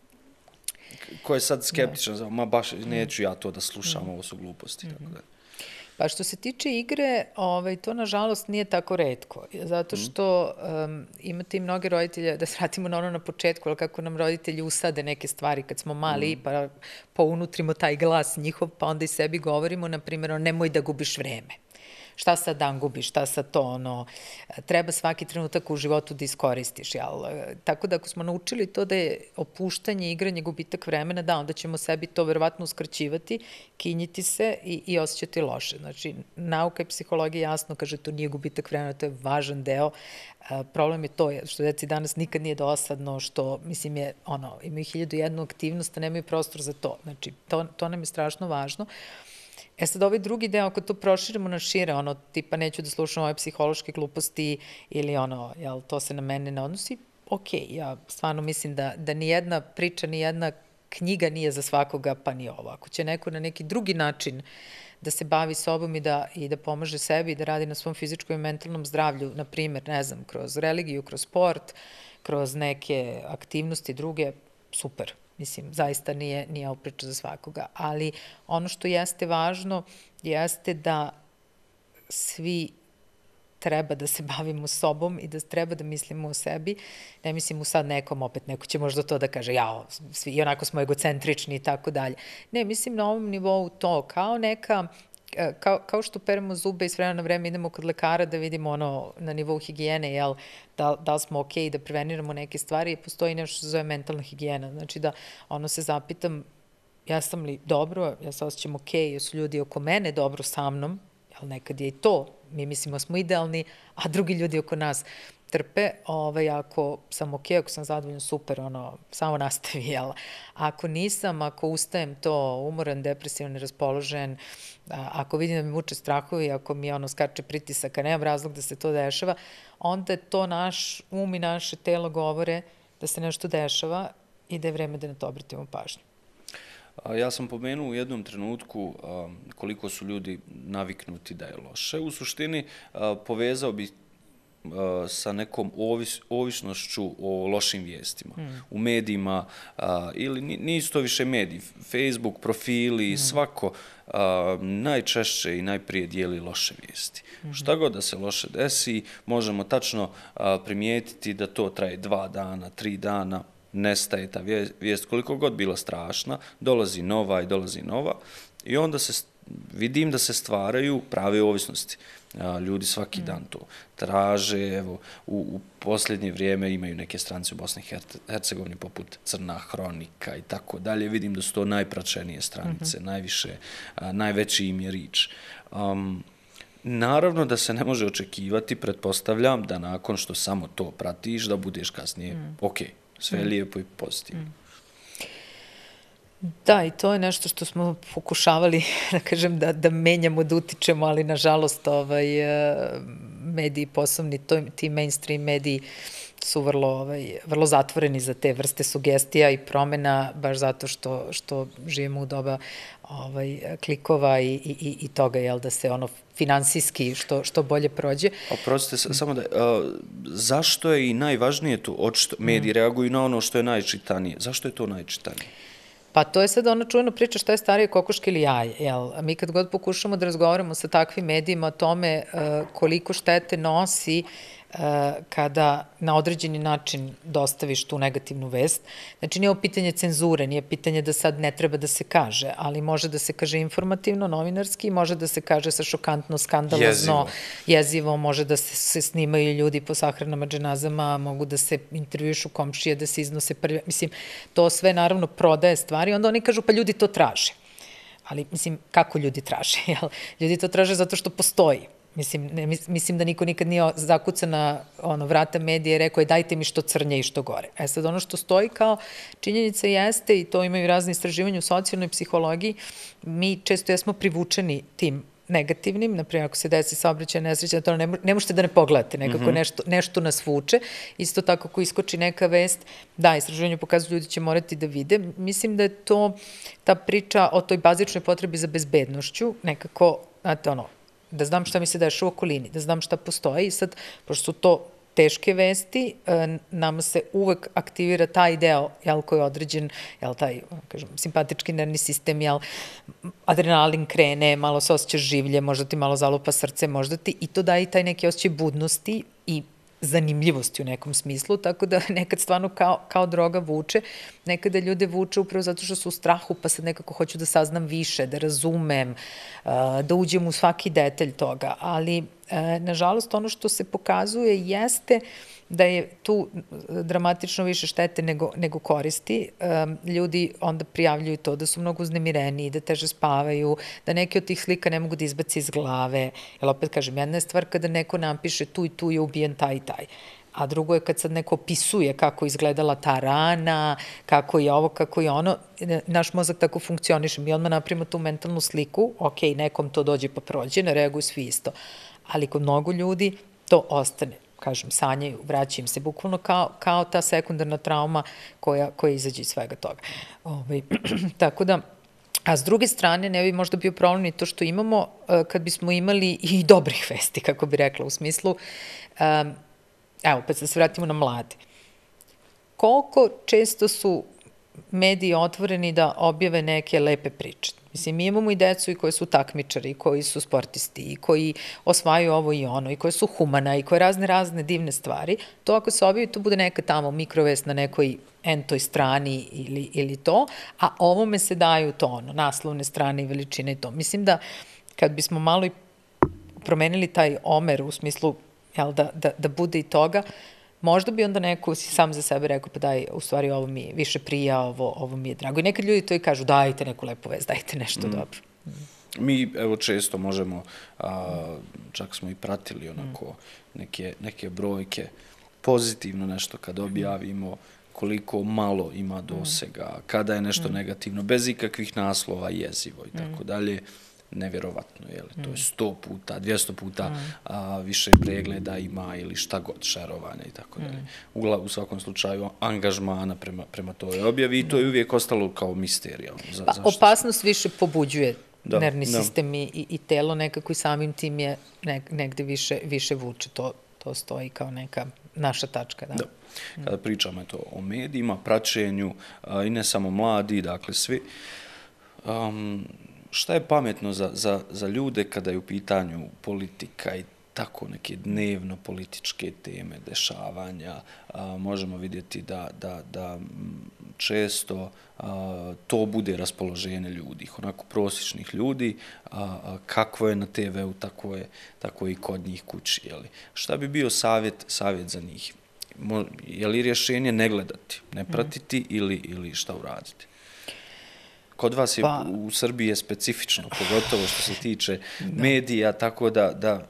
Ko je sad skeptičan, za, ma baš neću ja to da slušam, mm-hmm. ovo su gluposti. Mm-hmm. Tako da. Pa što se tiče igre, ovaj, to nažalost nije tako retko, zato što um, imate i mnoge roditelje, da se vratimo na ono na početku, ali kako nam roditelji usade neke stvari kad smo mali, mm. pa pounutrimo taj glas njihov, pa onda i sebi govorimo, na primjer, nemoj da gubiš vreme. Šta sad dan gubiš, šta sad to, ono, treba svaki trenutak u životu da iskoristiš, jel? Tako da ako smo naučili to da je opuštanje, igranje, gubitak vremena, da, onda ćemo sebi to verovatno uskraćivati, kinjiti se i, i osjećati loše. Znači, nauka i psihologija jasno kaže to nije gubitak vremena, to je važan deo. A, problem je to što deci danas nikad nije dosadno, što, mislim, je, ono, imaju hiljadu jednu aktivnost, a nemaju prostor za to. Znači, to, to nam je strašno važno. E sad ovaj drugi deo, ako to proširimo na šire, ono, tipa neću da slušam ove psihološke gluposti ili ono, jel, to se na mene ne odnosi, ok, ja stvarno mislim da, da ni jedna priča, ni jedna knjiga nije za svakoga, pa ni ovo. Ako će neko na neki drugi način da se bavi sobom i da, i da pomaže sebi i da radi na svom fizičkom i mentalnom zdravlju, na primjer, ne znam, kroz religiju, kroz sport, kroz neke aktivnosti druge, super. Mislim, zaista nije, nije ovo priča za svakoga, ali ono što jeste važno jeste da svi treba da se bavimo sobom i da treba da mislimo o sebi. Ne mislimo sad nekom, opet neko će možda to da kaže, jao, svi, i onako smo egocentrični i tako dalje. Ne, mislim na ovom nivou to, kao neka, kao, kao što peremo zube i s vremena na vreme idemo kod lekara da vidimo ono na nivou higijene, jel, da, da li smo ok, da preveniramo neke stvari, postoji nešto što se zove mentalna higijena. Znači da ono se zapitam, ja sam li dobro, ja se osjećam ok, jesu ljudi oko mene dobro sa mnom, jel, nekad je i to, mi mislimo smo idealni, a drugi ljudi oko nas trpe, ovaj, ako sam ok, ako sam zadovoljna, super, ono, samo nastavi, jel? Ako nisam, ako ustajem to umoran, depresivan, neraspoložen, ako vidim da mi muče strahovi, ako mi ono skače pritisak, a nemam razlog da se to dešava, onda to naš um i naše telo govore da se nešto dešava i da je vreme da na to obratimo pažnju. Ja sam pomenuo u jednom trenutku koliko su ljudi naviknuti da je loše. U suštini povezao bih sa nekom ovisnošću o lošim vijestima. U medijima, ili nisu to više mediji, Facebook, profili, svako najčešće i najprije dijeli loše vijesti. Šta god da se loše desi, možemo tačno primijetiti da to traje dva dana, tri dana, nestaje ta vijest, koliko god bila strašna, dolazi nova i dolazi nova i onda se vidim da se stvaraju prave ovisnosti. Ljudi svaki dan to traže, evo, u posljednje vrijeme imaju neke stranice u Bosni i Hercegovini poput Crna hronika i tako dalje. Vidim da su to najpraćenije stranice, najviše, najveći im je rič. Naravno da se ne može očekivati, pretpostavljam, da nakon što samo to pratiš, da budeš kasnije ok, sve je lijepo i pozitivno. Da, i to je nešto što smo pokušavali, da kažem, da menjamo, da utičemo, ali nažalost mediji poslovni, ti mainstream mediji su vrlo zatvoreni za te vrste sugestija i promjena, baš zato što živimo u doba klikova i toga, da se ono finansijski što bolje prođe. Oprostite, samo da, zašto je i najvažnije to, očito mediji reaguju na ono što je najčitanije, zašto je to najčitanije? Pa to je sad ona čujena priča šta je starije, kokoška ili jaje. Mi kad god pokušamo da razgovaramo sa takvim medijima o tome koliko štete nosi kada na određeni način dostaviš tu negativnu vest. Znači, nije ovo pitanje cenzure, nije pitanje da sad ne treba da se kaže, ali može da se kaže informativno, novinarski, može da se kaže sa šokantno, skandalozno, jezivo, može da se snimaju ljudi po sahranama, dženazama, mogu da se intervjušu komšije, da se iznose prvi. Mislim, to sve naravno prodaje stvari, onda oni kažu pa ljudi to traže. Ali, mislim, kako ljudi traže? Ljudi to traže zato što postoji. Mislim da niko nikad nije zakuca na vrata medije i rekao je dajte mi što crnje i što gore. E sad ono što stoji kao činjenica jeste, i to imaju razne istraživanja u socijalnoj psihologiji, mi često jesmo privučeni tim negativnim, naprimjer ako se desi saobraćajna nesreća, to ne možete da ne pogledate, nekako nešto nas vuče. Isto tako ako iskoči neka vest, da, istraživanje pokazuju ljudi će morati da vide. Mislim da je to ta priča o toj bazičnoj potrebi za bezbednošću, nekako, znate ono, da znam šta mi se dešava u okolini, da znam šta postoji i sad, pošto su to teške vesti, nama se uvek aktivira taj deo, jel, koji je određen, jel, taj, kažem, simpatički nervni sistem, jel, adrenalin krene, malo se osjećaš življe, možda ti malo zalupa srce, možda ti, i to daje i taj neki osjećaj budnosti i zanimljivosti u nekom smislu, tako da nekad stvarno kao droga vuče, nekada ljude vuče upravo zato što su u strahu, pa sad nekako hoću da saznam više, da razumem, da uđem u svaki detalj toga, ali nažalost ono što se pokazuje jeste da je tu dramatično više štete nego koristi. Ljudi onda prijavljuju to da su mnogo uznemireniji, da teže spavaju, da neke od tih slika ne mogu da izbaci iz glave. Jer opet kažem, jedna je stvar kada neko napiše tu i tu je ubijen taj i taj. A drugo je kad sad neko opisuje kako izgledala ta rana, kako je ovo, kako je ono. Naš mozak tako funkcioniše. Mi odmah napravimo tu mentalnu sliku, ok, nekom to dođe pa prođe, ne reaguju svi isto. Ali kod mnogo ljudi to ostane. Kažem, sanjaju, vraćaju im se, bukvalno kao ta sekundarna trauma koja izađe iz svega toga. Tako da, a s druge strane, ne bi možda bio problem ni to što imamo, kad bismo imali i dobrih vesti, kako bi rekla, u smislu, evo, pa da se vratimo na mlade. Koliko često su mediji otvoreni da objave neke lepe priče? Mislim, mi imamo i decu i koji su takmičari, i koji su sportisti, i koji osvajaju ovo i ono, i koji su humana, i koje razne, razne divne stvari. To ako se objavi, to bude neka tamo mikrovest na nekoj entoj strani ili to, a ovome se daju to, ono, naslovne strane i veličine i to. Mislim da kad bismo malo i promenili taj omer u smislu, jel, da bude i toga, možda bi onda neko sam za sebe rekao, pa daj, u stvari ovo mi više prija, ovo mi je drago. I nekad ljudi to i kažu, dajte neku lepu vest, dajte nešto dobro. Mi, evo, često možemo, čak smo i pratili onako neke brojke, pozitivno nešto kad objavimo, koliko malo ima dosega, kada je nešto negativno, bez ikakvih naslova, jezivo i tako dalje. nevjerovatno, je li? To je sto puta, dvjesto puta a, više pregleda ima ili šta god, šerovanja i tako dalje. Ugla, u svakom slučaju, angažmana prema, prema toj objavi i to je uvijek ostalo kao misterija. Za, pa, opasnost više pobuđuje da, nervni da. sistem i, i telo nekako i samim tim je nek, negde više, više vuče. To, to stoji kao neka naša tačka. Da. Da. Kada pričamo eto, o medijima, praćenju a, i ne samo mladi, dakle svi, um, šta je pametno za, za, za ljude kada je u pitanju politika i tako neke dnevno političke teme, dešavanja, a, možemo vidjeti da, da, da često a, to bude raspoloženje ljudi, onako prosječnih ljudi, a, a, kakvo je na te veu, tako je, tako je i kod njih kući. Jeli. Šta bi bio savjet, savjet za njih? Mo, je li rješenje ne gledati, ne pratiti mm. ili, ili šta uraditi? Kod vas je, pa, u Srbiji je specifično, pogotovo što se tiče da. medija, tako da, da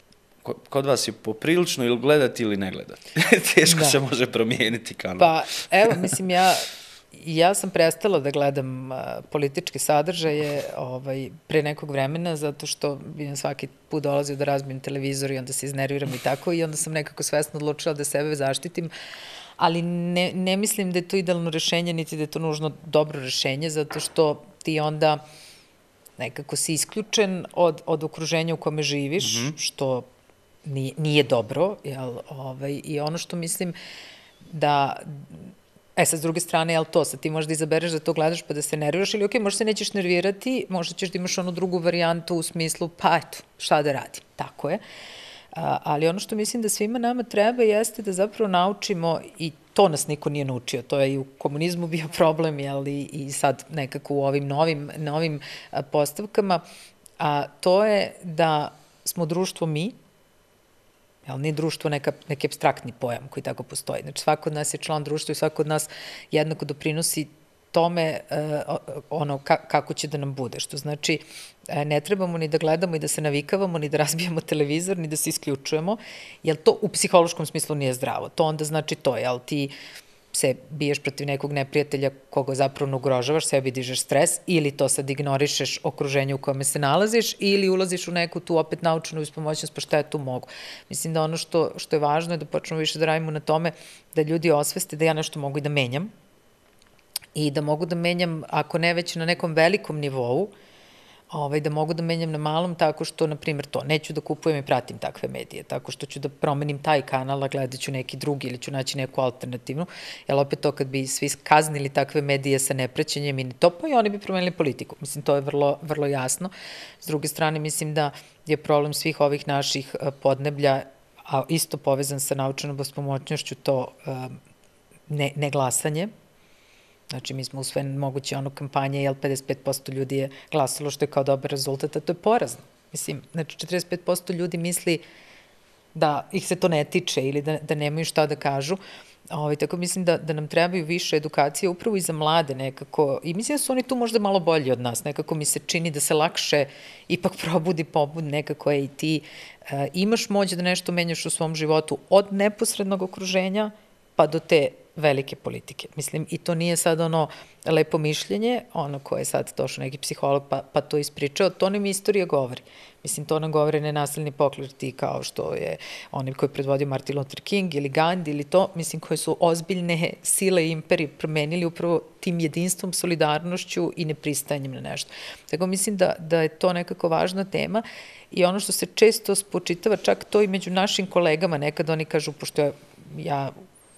kod vas je poprilično ili gledati ili ne gledati. Teško da. se može promijeniti kanal. Pa, evo, mislim, ja, ja sam prestala da gledam uh, političke sadržaje ovaj, pre nekog vremena, zato što bi nam svaki put dolazio da razbijem televizor i onda se iznerviram i tako, i onda sam nekako svesno odlučila da sebe zaštitim. Ali ne, ne mislim da je to idealno rešenje, niti da je to nužno dobro rešenje, zato što ti onda nekako si isključen od, od okruženja u kome živiš, mm-hmm. što nije, nije dobro, jel, ovaj, i ono što mislim da, e sad s druge strane, jel to, sad ti možda izabereš da to gledaš pa da se nerviraš, ili ok, možda se nećeš nervirati, možda ćeš da imaš onu drugu varijantu u smislu, pa eto, šta da radim, tako je. A, ali ono što mislim da svima nama treba jeste da zapravo naučimo, i to nas niko nije naučio, to je i u komunizmu bio problem, jel, i, i sad nekako u ovim novim, novim postavkama, a to je da smo društvo mi, jel, nije društvo neka, neki apstraktni pojam koji tako postoji. Znači, svako od nas je član društva i svako od nas jednako doprinosi tome uh, ono ka, kako će da nam bude. Što znači, ne trebamo ni da gledamo i da se navikavamo, ni da razbijamo televizor, ni da se isključujemo, jer to u psihološkom smislu nije zdravo. To onda znači to, jel, ti se biješ protiv nekog neprijatelja koga zapravo ugrožavaš, sebi dižeš stres, ili to sad ignorišeš okruženje u kome se nalaziš, ili ulaziš u neku tu opet naučenu ispomoćnost, pa šta je tu mogu. Mislim da ono što, što je važno je da počnemo više da radimo na tome da ljudi osveste da ja nešto mogu i da menjam, i da mogu da menjam, ako ne već na nekom velikom nivou, ovaj, da mogu da menjam na malom tako što, na primjer, to, neću da kupujem i pratim takve medije, tako što ću da promenim taj kanal, a gledat ću neki drugi ili ću naći neku alternativnu, jer opet to kad bi svi kaznili takve medije sa nepraćenjem i to, pa i oni bi promenili politiku. Mislim, to je vrlo, vrlo jasno. S druge strane, mislim da je problem svih ovih naših podneblja, a isto povezan sa naučenom bespomoćnošću, to ne, ne glasanje. Znači, mi smo u sve moguće ono kampanje, jel, pedeset pet posto ljudi je glasalo, što je kao dobar rezultat, a to je porazno. Mislim, znači, četrdeset pet posto ljudi misli da ih se to ne tiče ili da, da nemaju šta da kažu. Ovaj, tako mislim da, da nam trebaju više edukacije upravo i za mlade nekako. I mislim da su oni tu možda malo bolji od nas. Nekako mi se čini da se lakše ipak probudi, pobudi nekako je i ti. E, imaš moć da nešto menjaš u svom životu od neposrednog okruženja pa do te velike politike. Mislim, i to nije sad ono lepo mišljenje, ono koje je sad došao neki psiholog pa, pa to ispričao, to nam istorija govori. Mislim, to nam govore nenasilni pokreti kao što je onaj koji je predvodio Martin Luther King ili Gandhi ili to, mislim, koje su ozbiljne sile i imperije promenili upravo tim jedinstvom, solidarnošću i nepristajanjem na nešto. Tako mislim da, da je to nekako važna tema i ono što se često spočitava, čak to i među našim kolegama, nekad oni kažu, pošto ja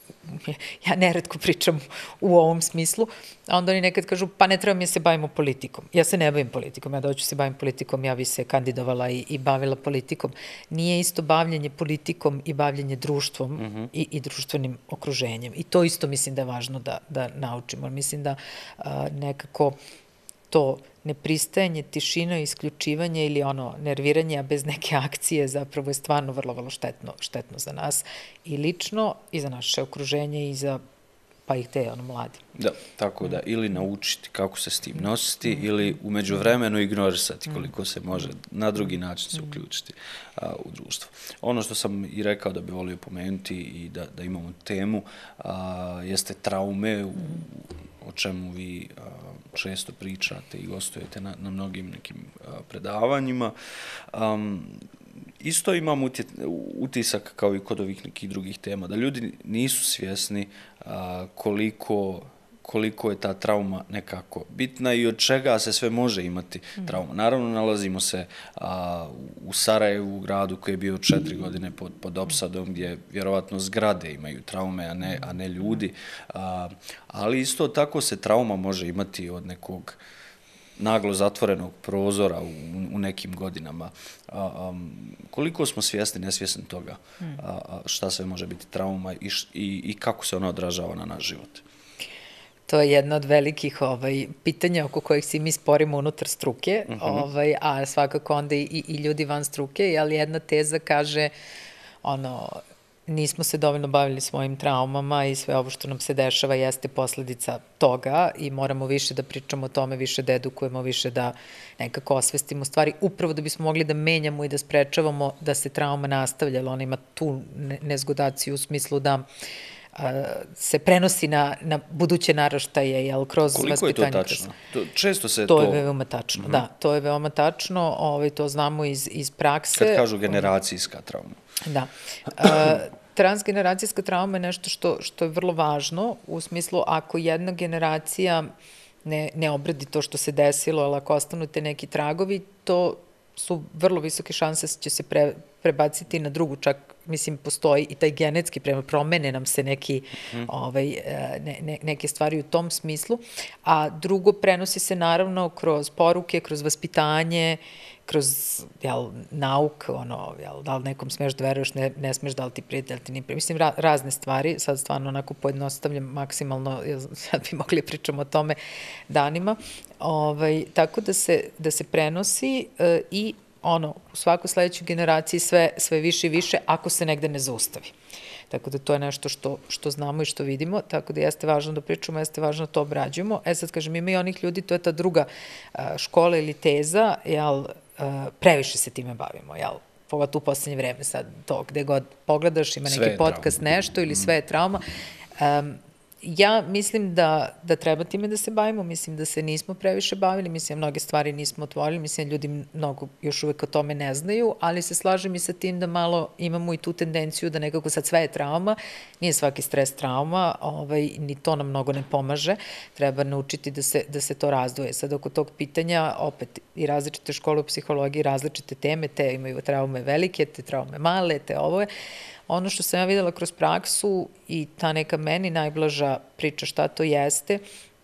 ja neretko pričam u ovom smislu, a onda oni nekad kažu, pa ne treba mi se bavimo politikom. Ja se ne bavim politikom, ja doću se bavim politikom, ja bi se kandidovala i, i bavila politikom. Nije isto bavljenje politikom i bavljenje društvom mm-hmm. i, i društvenim okruženjem. I to isto mislim da je važno da, da naučimo. Mislim da a, nekako to nepristajanje, tišina, isključivanje ili ono nerviranje, a bez neke akcije zapravo je stvarno vrlo, vrlo štetno, štetno za nas i lično i za naše okruženje i za pa i te ono mladi. Da, tako da ili naučiti kako se s tim nositi mm. ili u međuvremenu ignorisati koliko se može na drugi način se uključiti a, u društvo. Ono što sam i rekao da bi volio pomenuti i da, da imamo temu a, jeste traume u o čemu vi često pričate i gostujete na, na mnogim nekim predavanjima. Um, isto imam utjet, utisak kao i kod ovih nekih drugih tema, da ljudi nisu svjesni a, koliko koliko je ta trauma nekako bitna i od čega se sve može imati trauma. Naravno, nalazimo se a, u Sarajevu, u gradu koji je bio četiri godine pod, pod opsadom, gdje vjerovatno zgrade imaju traume, a ne, a ne ljudi. A, ali isto tako se trauma može imati od nekog naglo zatvorenog prozora u, u nekim godinama. A, a, koliko smo svjesni, nesvjesni toga, a, a, šta sve može biti trauma i, š, i, i kako se ona odražava na naš život? To je jedno od velikih ovaj, pitanja oko kojih se mi sporimo unutar struke, uh-huh. ovaj, a svakako onda i, i ljudi van struke, ali jedna teza kaže, ono, nismo se dovoljno bavili svojim traumama i sve ovo što nam se dešava jeste posljedica toga i moramo više da pričamo o tome, više da edukujemo, više da nekako osvestimo stvari, upravo da bismo mogli da menjamo i da sprečavamo da se trauma nastavlja, ali ona ima tu nezgodaciju u smislu da se prenosi na, na buduće naraštaje, jel, kroz Koliko vaspitanje. Koliko je to tačno? To, često se to... to... To je veoma tačno, uh-huh. da. To je veoma tačno, ovaj, to znamo iz, iz prakse. Kad kažu generacijska trauma. Da. E, transgeneracijska trauma je nešto što, što je vrlo važno, u smislu ako jedna generacija ne, ne obradi to što se desilo, ali ako ostanu te neki tragovi, to su vrlo visoke šanse da će se pre, prebaciti na drugu, čak mislim, postoji i taj genetski prema, promene nam se neki, mm. ovaj, ne, ne, neke stvari u tom smislu, a drugo prenosi se naravno kroz poruke, kroz vaspitanje, kroz, jel, nauk, ono, jel, da li nekom smeš da veruješ, ne, ne smeš, da li ti prije, da li ti nije prije. Mislim, ra, razne stvari, sad stvarno onako pojednostavljam maksimalno, sad bi mogli pričamo o tome danima, ovaj, tako da se, da se prenosi e, i ono, u svakoj sledećoj generaciji sve, sve više i više, ako se negde ne zaustavi. Tako da to je nešto što, što znamo i što vidimo, tako da jeste važno da pričamo, jeste važno da to obrađujemo. E sad, kažem, ima i onih ljudi, to je ta druga a, škola ili teza, jel, a, previše se time bavimo, jel, pogotovo u poslednje vreme, sad to gde god pogledaš, ima neki podcast, nešto, ili sve je trauma. Um, Ja mislim da, da treba time da se bavimo, mislim da se nismo previše bavili, mislim da mnoge stvari nismo otvorili, mislim da ljudi mnogo još uvek o tome ne znaju, ali se slažem i sa tim da malo imamo i tu tendenciju da nekako sad sve je trauma, nije svaki stres trauma, ovaj, ni to nam mnogo ne pomaže, treba naučiti da se, da se to razdvoje. Sad oko tog pitanja, opet i različite škole u psihologiji, različite teme, te imaju traume velike, te traume male, te ovo je. Ono što sam ja videla kroz praksu i ta neka meni najblaža priča šta to jeste,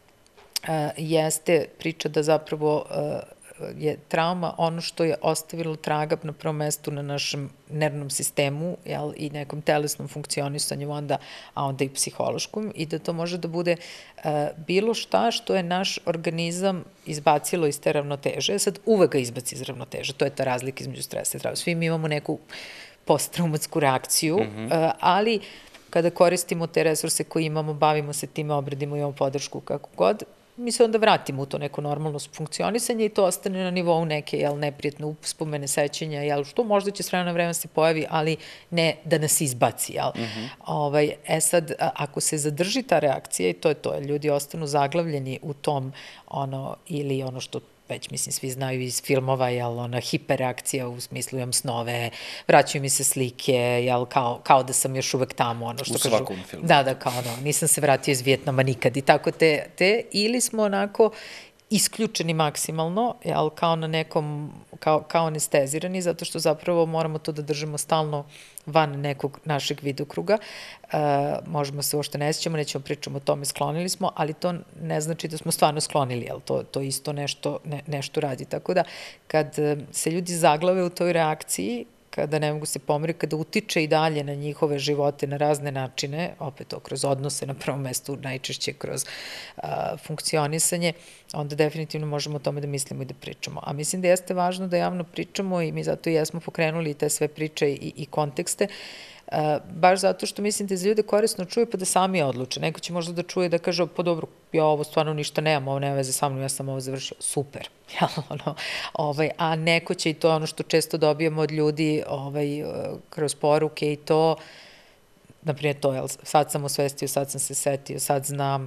jeste priča da zapravo je trauma ono što je ostavilo traga na prvom mestu na našem nervnom sistemu, jel, i nekom telesnom funkcionisanju onda, a onda i psihološkom, i da to može da bude bilo šta što je naš organizam izbacilo iz te ravnoteže. Sad uvek ga izbaci iz ravnoteže, to je ta razlika između stresa i trauma. Svi mi imamo neku posttraumatsku reakciju, mm-hmm. ali kada koristimo te resurse koje imamo, bavimo se time, obradimo, imamo podršku kako god, mi se onda vratimo u to neko normalno funkcionisanje i to ostane na nivou neke, jel, neprijetne uspomene, sećanja, jel, što možda će s vremena na vreme se pojavi, ali ne da nas izbaci, jel. Mm-hmm. Ovaj, e sad, ako se zadrži ta reakcija, i to je to, ljudi ostanu zaglavljeni u tom, ono, ili ono što već, mislim, svi znaju iz filmova, jel, ona hiperreakcija u smislu imam snove, vraćaju mi se slike, jel, kao, kao da sam još uvek tamo, ono što kažu. U svakom filmu. Da, da, kao ono, nisam se vratio iz Vijetnama nikad i tako te, te, ili smo onako isključeni maksimalno, jel, kao na nekom, kao, kao anestezirani, zato što zapravo moramo to da držimo stalno van nekog našeg vidokruga. E, možemo se uopšte ne sjećamo, nećemo pričamo o tome, sklonili smo, ali to ne znači da smo stvarno sklonili, jel, to, to isto nešto, ne, nešto radi. Tako da, kad se ljudi zaglave u toj reakciji, kada ne mogu se pomeriti, kada utiče i dalje na njihove živote na razne načine, opet to kroz odnose na prvom mestu, najčešće kroz a, funkcionisanje, onda definitivno možemo o tome da mislimo i da pričamo. A mislim da jeste važno da javno pričamo i mi zato i jesmo pokrenuli te sve priče i, i kontekste, a, baš zato što mislim da za ljude korisno čuju pa da sami odluče. Neko će možda da čuje da kaže, pa dobro, ja ovo stvarno ništa nemam, ovo nema veze sa mnom, ja sam ovo završio, super. ono, ovaj, a neko će, i to ono što često dobijamo od ljudi ovaj, kroz poruke i to, naprimjer to, jel, sad sam osvestio, sad sam se setio, sad znam,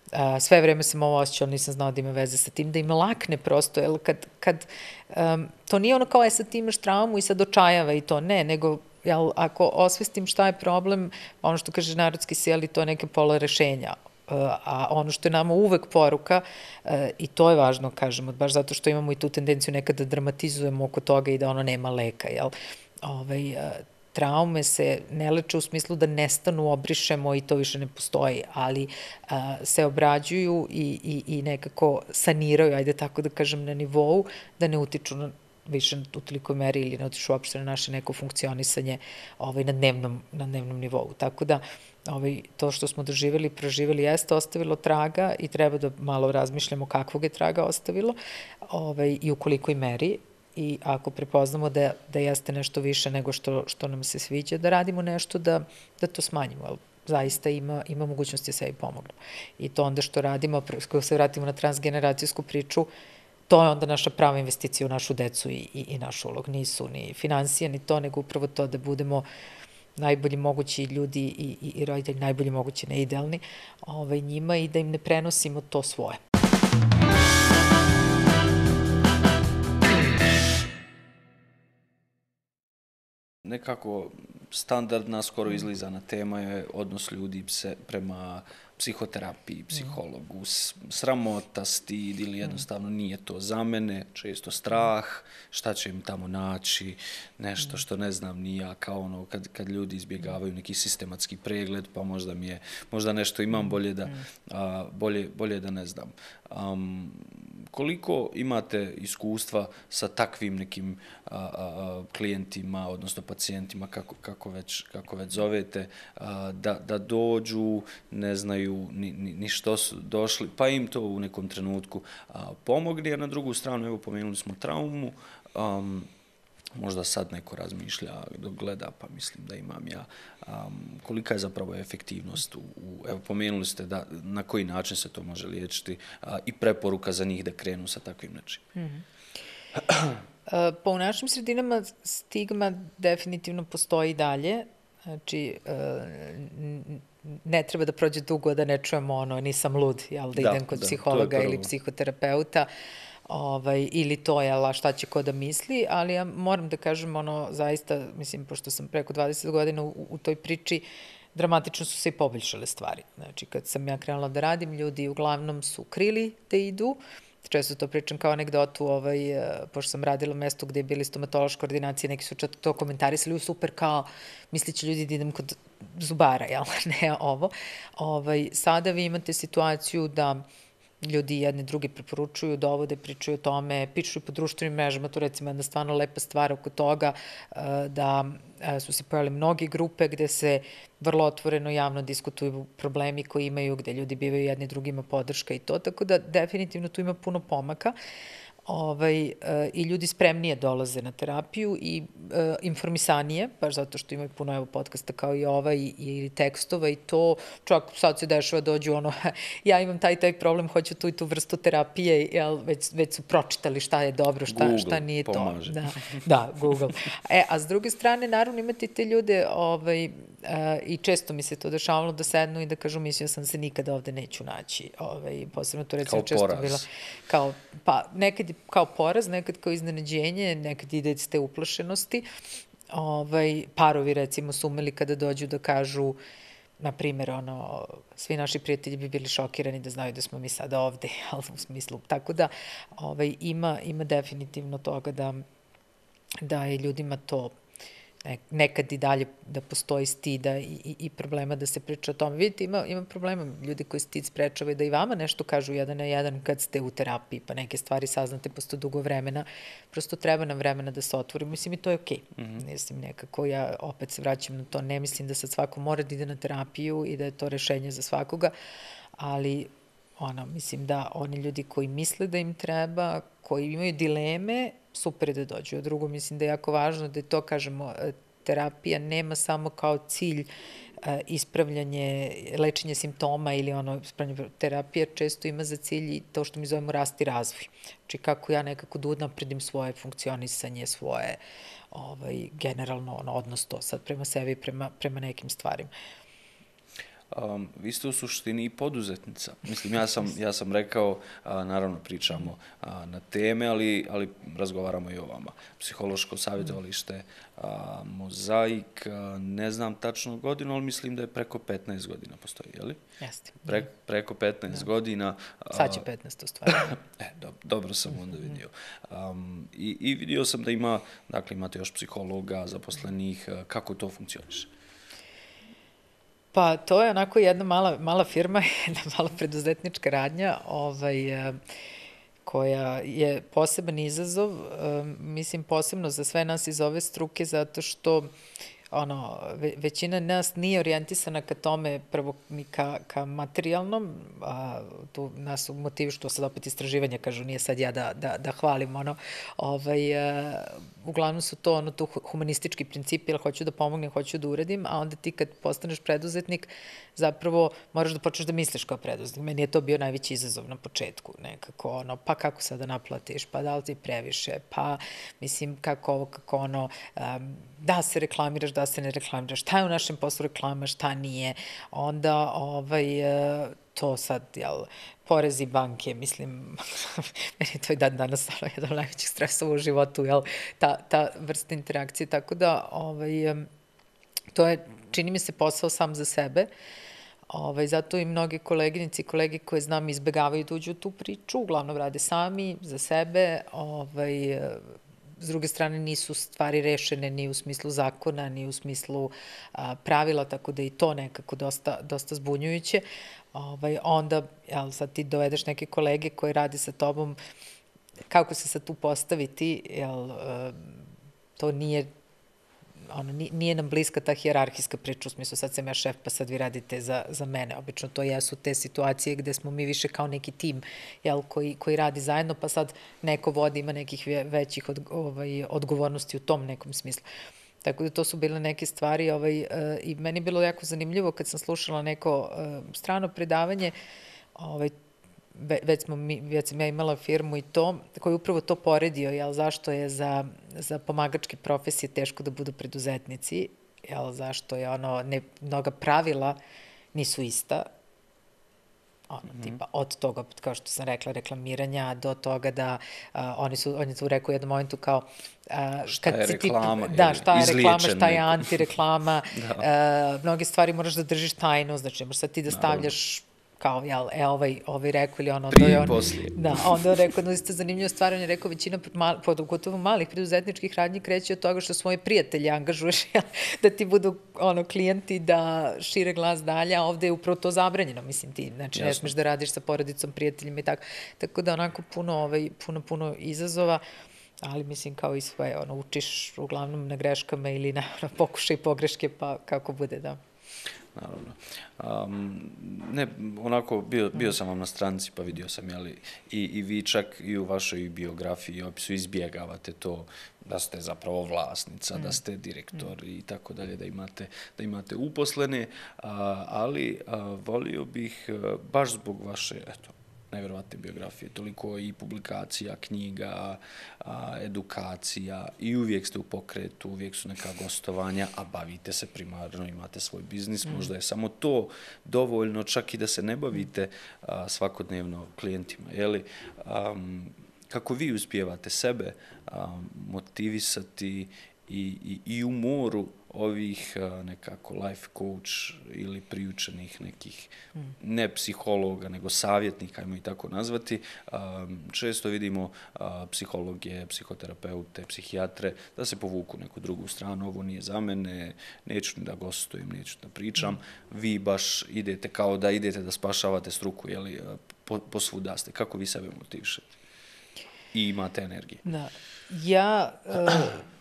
A, sve vreme sam ovo osjećala, nisam znala da ima veze sa tim, da im lakne prosto, jer kad, kad um, to nije ono kao je sad ti imaš traumu i sad očajava i to, ne, nego jel, ako osvestim šta je problem, ono što kaže narodski seli, to je neke pola rešenja. A ono što je nama uvek poruka, i to je važno, kažemo, baš zato što imamo i tu tendenciju nekad da dramatizujemo oko toga i da ono nema leka, jel? Ovaj, traume se ne leče u smislu da nestanu, obrišemo i to više ne postoji, ali a, se obrađuju i, i, i nekako saniraju, ajde tako da kažem, na nivou, da ne utiču na više u tolikoj meri ili ne utiču uopšte na naše neko funkcionisanje ovaj, na, dnevnom, na dnevnom nivou. Tako da ovaj, to što smo doživjeli, proživjeli jeste ostavilo traga i treba da malo razmišljamo kakvog je traga ostavilo ovaj, i u kolikoj meri. I ako prepoznamo da, da jeste nešto više nego što, što nam se sviđa, da radimo nešto da, da to smanjimo, jer zaista ima, ima mogućnosti da sebi pomognemo. I to onda što radimo, kako se vratimo na transgeneracijsku priču, to je onda naša prava investicija u našu decu i, i, i naš ulog. Nisu ni financije, ni to, nego upravo to da budemo najbolji mogući ljudi i, i, i roditelji, najbolji mogući, ne idealni, ovaj, njima i da im ne prenosimo to svoje. Nekako standardna, skoro izlizana tema je odnos ljudi pse, prema psihoterapiji, psihologu, sramota, stid ili jednostavno nije to za mene, često strah, šta će im tamo naći, nešto što ne znam ni ja, kao ono kad, kad ljudi izbjegavaju neki sistematski pregled, pa možda mi je, možda nešto imam bolje da, a, bolje, bolje da ne znam. Um, koliko imate iskustva sa takvim nekim a, a, klijentima, odnosno pacijentima, kako, kako, već, kako već zovete, a, da, da dođu, ne znaju ni, ni, ni što su došli, pa im to u nekom trenutku a, pomogne, a na drugu stranu, evo, pomenuli smo traumu, um, možda sad neko razmišlja dok gleda, pa mislim da imam ja. Um, kolika je zapravo efektivnost? U, u, evo, pomenuli ste da na koji način se to može liječiti a, i preporuka za njih da krenu sa takvim nečim. Mm-hmm. Pa u našim sredinama stigma definitivno postoji dalje. Znači, ne treba da prođe dugo da ne čujemo ono, nisam lud, jel, da, da idem kod da, psihologa ili psihoterapeuta. Ovaj, ili to, jel, šta će ko da misli, ali ja moram da kažem, ono, zaista, mislim, pošto sam preko dvadeset godina u, u toj priči, dramatično su se i poboljšale stvari. Znači, kad sam ja krenula da radim, ljudi uglavnom su krili da idu, često to pričam kao anegdotu, ovaj, pošto sam radila u mestu gde je bili stomatološke ordinacije, neki su čak to komentarisali, super, kao, misliće ljudi da idem kod zubara, jel, ne ovo. Ovaj, sada vi imate situaciju da ljudi jedni drugi preporučuju, dovode, pričaju o tome, pičuju po društvenim mrežama, to recimo jedna stvarno lepa stvar oko toga, da su se pojavile mnoge grupe gde se vrlo otvoreno javno diskutuju problemi koji imaju, gde ljudi bivaju jedni drugima podrška i to, tako da definitivno tu ima puno pomaka. Ovaj, i ljudi spremnije dolaze na terapiju i e, informisanije, baš zato što imaju puno evo podcasta kao i ova i, i tekstova i to, čak sad se dešava dođu ono, ja imam taj taj problem, hoću tu i tu vrstu terapije, jel, već, već su pročitali šta je dobro, šta, Google šta nije pomaže. To. Da, da, Google. E, a s druge strane, naravno imate te ljude ovaj, a, i često mi se to dešavalo da sednu i da kažu, mislio sam se nikada ovde neću naći. Ovaj, posebno to recimo kao često poraz. Bila kao, pa nekad kao poraz, nekad kao iznenađenje, nekad ide iz te uplašenosti. Ovaj, parovi recimo su umeli kada dođu da kažu, na primjer, ono, svi naši prijatelji bi bili šokirani da znaju da smo mi sada ovde, ali u smislu, tako da ovaj, ima, ima definitivno toga da, da je ljudima to nekad i dalje da postoji stida i, i, i problema da se priča o tome. Vidite, ima, ima problema ljudi koji stid sprečavaju da i vama nešto kažu jedan na jedan kad ste u terapiji, pa neke stvari saznate posle dugo vremena. Prosto treba nam vremena da se otvori. Mislim, i to je okej. Okay. Mm-hmm. Mislim, nekako ja opet se vraćam na to. Ne mislim da sad svako mora da ide na terapiju i da je to rešenje za svakoga, ali ono, mislim da oni ljudi koji misle da im treba, koji imaju dileme, super je da dođu. A drugo, mislim da je jako važno da je to, kažemo, terapija nema samo kao cilj ispravljanje, lečenje simptoma ili ono, ispravljanje terapija često ima za cilj i to što mi zovemo rast i razvoj. Znači kako ja nekako da unapredim svoje funkcionisanje, svoje ovaj, generalno ono, odnos to sad prema sebi i prema, prema nekim stvarima. um, vi ste u suštini i poduzetnica. Mislim, ja sam, ja sam rekao, a, naravno pričamo a, na teme, ali, ali razgovaramo i o vama. Psihološko savjetovalište, a, Mozaik, a, ne znam tačno godinu, ali mislim da je preko petnaest godina postoji, je li? Jeste. Pre, preko petnaest da. godina. A, Sad će petnaest u stvari. e, do, dobro sam onda vidio. Um, i, I vidio sam da ima, dakle, imate još psihologa, zaposlenih, kako to funkcioniše? Pa to je onako jedna mala, mala firma, jedna mala preduzetnička radnja, ovaj, koja je poseban izazov, mislim posebno za sve nas iz ove struke, zato što ono, većina nas nije orijentisana ka tome, prvo ni ka, ka materijalnom, a tu nas motivi što sad opet istraživanja kažu, nije sad ja da, da, da hvalim, ono, ovaj, a, uglavnom su to ono, tu humanistički principi, jer hoću da pomognem, hoću da uradim, a onda ti kad postaneš preduzetnik, zapravo moraš da počneš da misliš kao preduzetnik. Meni je to bio najveći izazov na početku, nekako, ono, pa kako sad da naplatiš, pa da li ti previše, pa, mislim, kako ovo, kako ono, um, da se reklamiraš, da se ne reklamiraš, šta je u našem poslu reklama, šta nije, onda, ovaj, to sad, jel, porezi banke, mislim, meni je to i dan danas stalo jedan od najvećih stresova u životu, jel, ta, ta vrsta interakcije, tako da, ovaj, to je, čini mi se, posao sam za sebe, ovaj, zato i mnogi koleginici i kolege koje znam izbegavaju da uđu u tu priču, uglavnom rade sami, za sebe, ovaj, s druge strane nisu stvari rešene ni u smislu zakona, ni u smislu a, pravila, tako da i to nekako dosta, dosta zbunjujuće. Ovaj, onda, jel, sad ti dovedeš neke kolege koji rade sa tobom, kako se sad tu postaviti, jel, a, to nije, ono, nije nam bliska ta hijerarhijska priča, u smislu sad sam ja šef, pa sad vi radite za, za mene. Obično to jesu te situacije gde smo mi više kao neki tim, jel, koji, koji radi zajedno, pa sad neko vodi, ima nekih većih od, ovaj, odgovornosti u tom nekom smislu. Tako da to su bile neke stvari, ovaj, uh, i meni je bilo jako zanimljivo kad sam slušala neko uh, strano predavanje, ovaj, već, smo mi, već sam ja imala firmu i to, koji je upravo to poredio, jel, zašto je za, za pomagačke profesije teško da budu preduzetnici, jel, zašto je ono, ne, mnoga pravila nisu ista, ono, mm-hmm. tipa, od toga, kao što sam rekla, reklamiranja, do toga da uh, oni su, on je tu rekao u jednom momentu kao uh, šta je reklama, ti, da, šta je reklama, šta je antireklama, da. uh, mnoge stvari moraš da držiš tajno, znači moraš sad ti da stavljaš kao, jel, e, ovaj, ovaj rekao ili ono... Prije i poslije. Da, onda je rekao, no, isto zanimljiva stvar, on je rekao, većina, pogotovo malih preduzetničkih radnji kreće od toga što svoje prijatelje angažuješ, jel, da ti budu, ono, klijenti, da šire glas dalje, a ovde je upravo to zabranjeno, mislim ti, znači, Jasno. Ne smeš da radiš sa porodicom, prijateljima i tako, tako da onako puno, ovaj, puno, puno izazova, ali mislim kao i sve, ono, učiš uglavnom na greškama ili na, na pokušaj pogreške, pa kako bude, da. Naravno. Um, ne, onako, bio, bio sam vam na stranici pa vidio sam, jeli, i, i vi čak i u vašoj biografiji i opisu izbjegavate to da ste zapravo vlasnica, mm. da ste direktor mm. i tako dalje, da imate, da imate uposlene, a, ali a, volio bih a, baš zbog vaše, eto, nevjerovatne biografije, toliko i publikacija, knjiga, a, edukacija i uvijek ste u pokretu, uvijek su neka gostovanja, a bavite se primarno, imate svoj biznis, mm. možda je samo to dovoljno, čak i da se ne bavite a, svakodnevno klijentima, jeli? Um, kako vi uspijevate sebe a, motivisati i, i, i u moru ovih a, nekako life coach ili priučenih nekih, mm. ne psihologa, nego savjetnika, ajmo i tako nazvati. A, često vidimo a, psihologe, psihoterapeute, psihijatre, da se povuku neku drugu stranu, ovo nije za mene, neću ni da gostujem, neću da pričam. Mm. Vi baš idete kao da idete da spašavate struku, jeli, po, posvuda ste. Kako vi sebe motivišete? I imate energije. Da. Ja... Uh...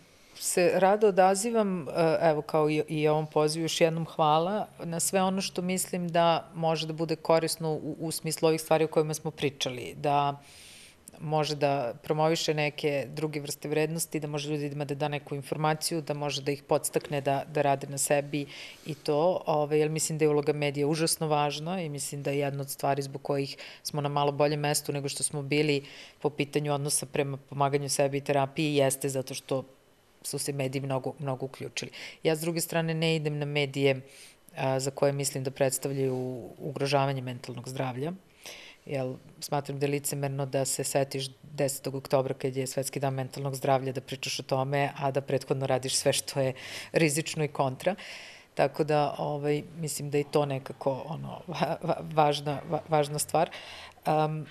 se rado odazivam, evo kao i, i ovom pozivu, još jednom hvala na sve ono što mislim da može da bude korisno u, u smislu ovih stvari o kojima smo pričali, da može da promoviše neke druge vrste vrednosti, da može ljudima da da neku informaciju, da može da ih podstakne da, da rade na sebi i to, ove, jer mislim da je uloga medija užasno važna i mislim da je jedna od stvari zbog kojih smo na malo boljem mestu nego što smo bili po pitanju odnosa prema pomaganju sebi i terapiji jeste zato što su se mediji mnogo, mnogo uključili. Ja, s druge strane, ne idem na medije za koje mislim da predstavljaju ugrožavanje mentalnog zdravlja. Jer smatram da je licemerno da se setiš desetog oktobra kad je Svetski dan mentalnog zdravlja da pričaš o tome, a da prethodno radiš sve što je rizično i kontra. Tako da ovaj, mislim da je to nekako ono, važna, važna stvar. Um,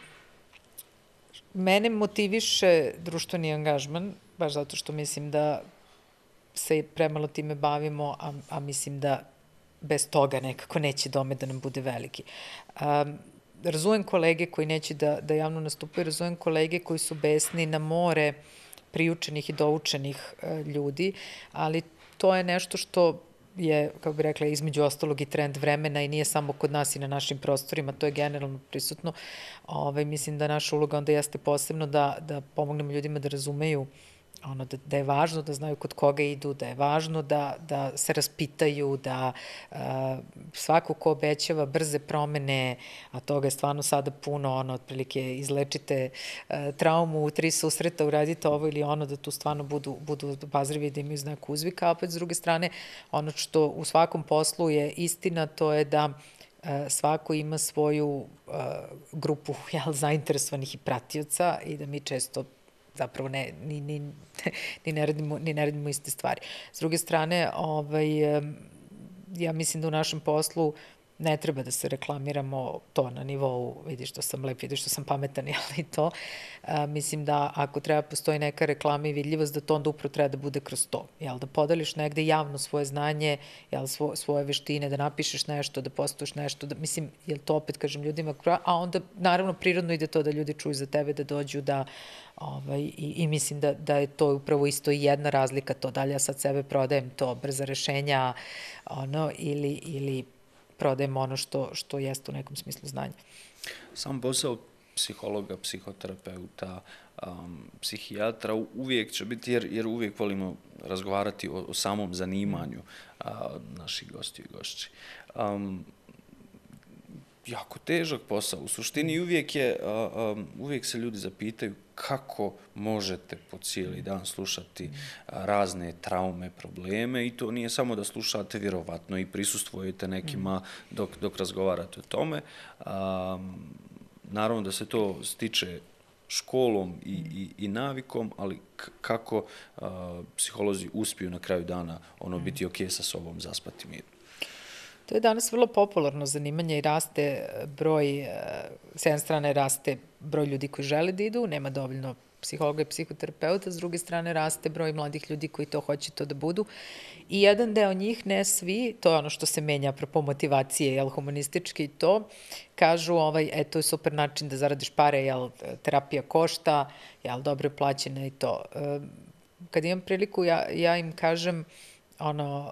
mene motiviše društveni angažman, baš zato što mislim da se premalo time bavimo, a, a mislim da bez toga nekako neće dome da nam bude veliki. Um, razumem kolege koji neće da, da javno nastupaju, razumem kolege koji su besni na more priučenih i doučenih uh, ljudi, ali to je nešto što je, kako bih rekla, između ostalog i trend vremena i nije samo kod nas i na našim prostorima, to je generalno prisutno. Ovaj, mislim da naša uloga onda jeste posebno da, da pomognemo ljudima da razumeju ono, da, da je važno da znaju kod koga idu, da je važno da, da se raspitaju, da uh, svako ko obećava brze promene, a toga je stvarno sada puno, ono, otprilike izlečite uh, traumu u tri susreta, uradite ovo ili ono, da tu stvarno budu, budu obazrivi da imaju znak uzvika, a opet s druge strane, ono što u svakom poslu je istina, to je da uh, svako ima svoju uh, grupu jel, zainteresovanih i pratioca i da mi često zapravo ne, ni, ni, ni, ne radimo, ni ne radimo iste stvari. S druge strane, ovaj, ja mislim da u našem poslu ne treba da se reklamiramo to na nivou, vidi što sam lep, vidi što sam pametan, ali to. A, mislim da ako treba postoji neka reklama i vidljivost, da to onda upravo treba da bude kroz to. Jel, da podeliš negde javno svoje znanje, jel, svo, svoje veštine, da napišeš nešto, da postoješ nešto, da, mislim, jel to opet, kažem, ljudima, a onda naravno prirodno ide to da ljudi čuju za tebe, da dođu, da Ovaj, i, i mislim da, da je to upravo isto i jedna razlika, to da li ja sad sebe prodajem to brza rešenja ono, ili, ili prodajem ono što, što jeste u nekom smislu znanja. Sam posao psihologa, psihoterapeuta, um, psihijatra uvijek će biti, jer, jer uvijek volimo razgovarati o, o samom zanimanju a, naših gosti i gošći. Um, jako težak posao. U suštini uvijek je, um, uvijek se ljudi zapitaju kako možete po cijeli dan slušati razne traume, probleme i to nije samo da slušate, vjerovatno i prisustvujete nekima dok, dok razgovarate o tome. Um, naravno da se to stiče školom i, i, i navikom, ali kako uh, psiholozi uspiju na kraju dana ono biti ok sa sobom, zaspati mirno. To je danas vrlo popularno zanimanje i raste broj, s jedne strane raste broj ljudi koji žele da idu, nema dovoljno psihologa i psihoterapeuta, s druge strane raste broj mladih ljudi koji to hoće to da budu. I jedan deo njih, ne svi, to je ono što se menja apropo motivacije, jel, humanistički i to, kažu, ovaj, e, to je super način da zaradiš pare, jel, terapija košta, jel, dobro je plaćena i to. Kad imam priliku, ja, ja im kažem, ono,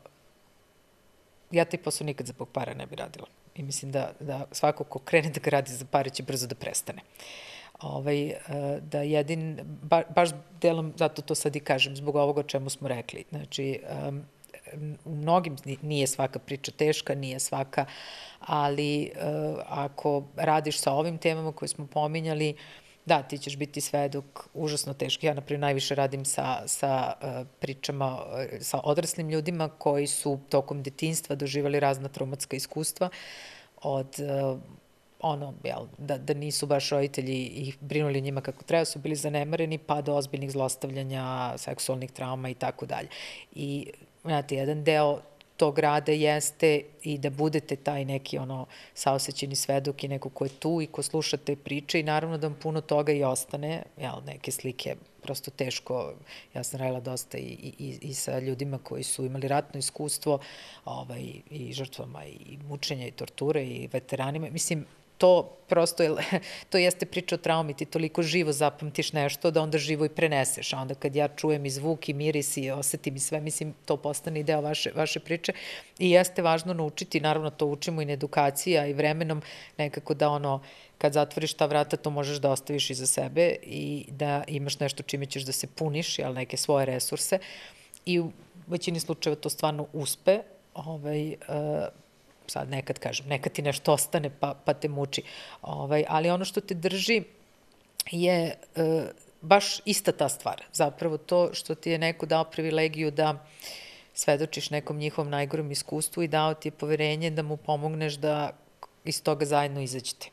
ja taj posao nikad za bog para ne bi radila. I mislim da, da svako ko krene da ga radi za pare će brzo da prestane. Ovaj, da jedin, ba, baš delom, zato to sad i kažem, zbog ovoga o čemu smo rekli. Znači, um, u mnogim nije svaka priča teška, nije svaka, ali uh, ako radiš sa ovim temama koje smo pominjali, da, ti ćeš biti svedok užasno teški. Ja, naprimjer, najviše radim sa, sa uh, pričama, sa odraslim ljudima koji su tokom detinjstva doživali razna traumatska iskustva od uh, ono, jel, da, da nisu baš roditelji ih brinuli njima kako treba, su bili zanemareni, pa do ozbiljnih zlostavljanja, seksualnih trauma i tako dalje. I, znate, jedan deo tog rada jeste i da budete taj neki ono saosećeni svedok i neko ko je tu i ko sluša te priče i naravno da vam puno toga i ostane, jel, neke slike prosto teško, ja sam radila dosta i, i, i sa ljudima koji su imali ratno iskustvo, ovaj, i žrtvama i mučenja i torture i veteranima, mislim, to prosto je, to jeste priča o traumi, ti toliko živo zapamtiš nešto da onda živo i preneseš, a onda kad ja čujem i zvuk i miris i osetim i sve, mislim, to postane i deo vaše, vaše priče i jeste važno naučiti, naravno to učimo i na edukaciji, a i vremenom nekako da ono, kad zatvoriš ta vrata, to možeš da ostaviš iza sebe i da imaš nešto čime ćeš da se puniš, jel, neke svoje resurse i u većini slučajeva to stvarno uspe, ovaj, uh, sad nekad kažem, nekad ti nešto ostane pa, pa te muči. Ovaj, ali ono što te drži je e, baš ista ta stvar. Zapravo to što ti je neko dao privilegiju da svedočiš nekom njihovom najgorom iskustvu i dao ti je poverenje da mu pomogneš da iz toga zajedno izađete.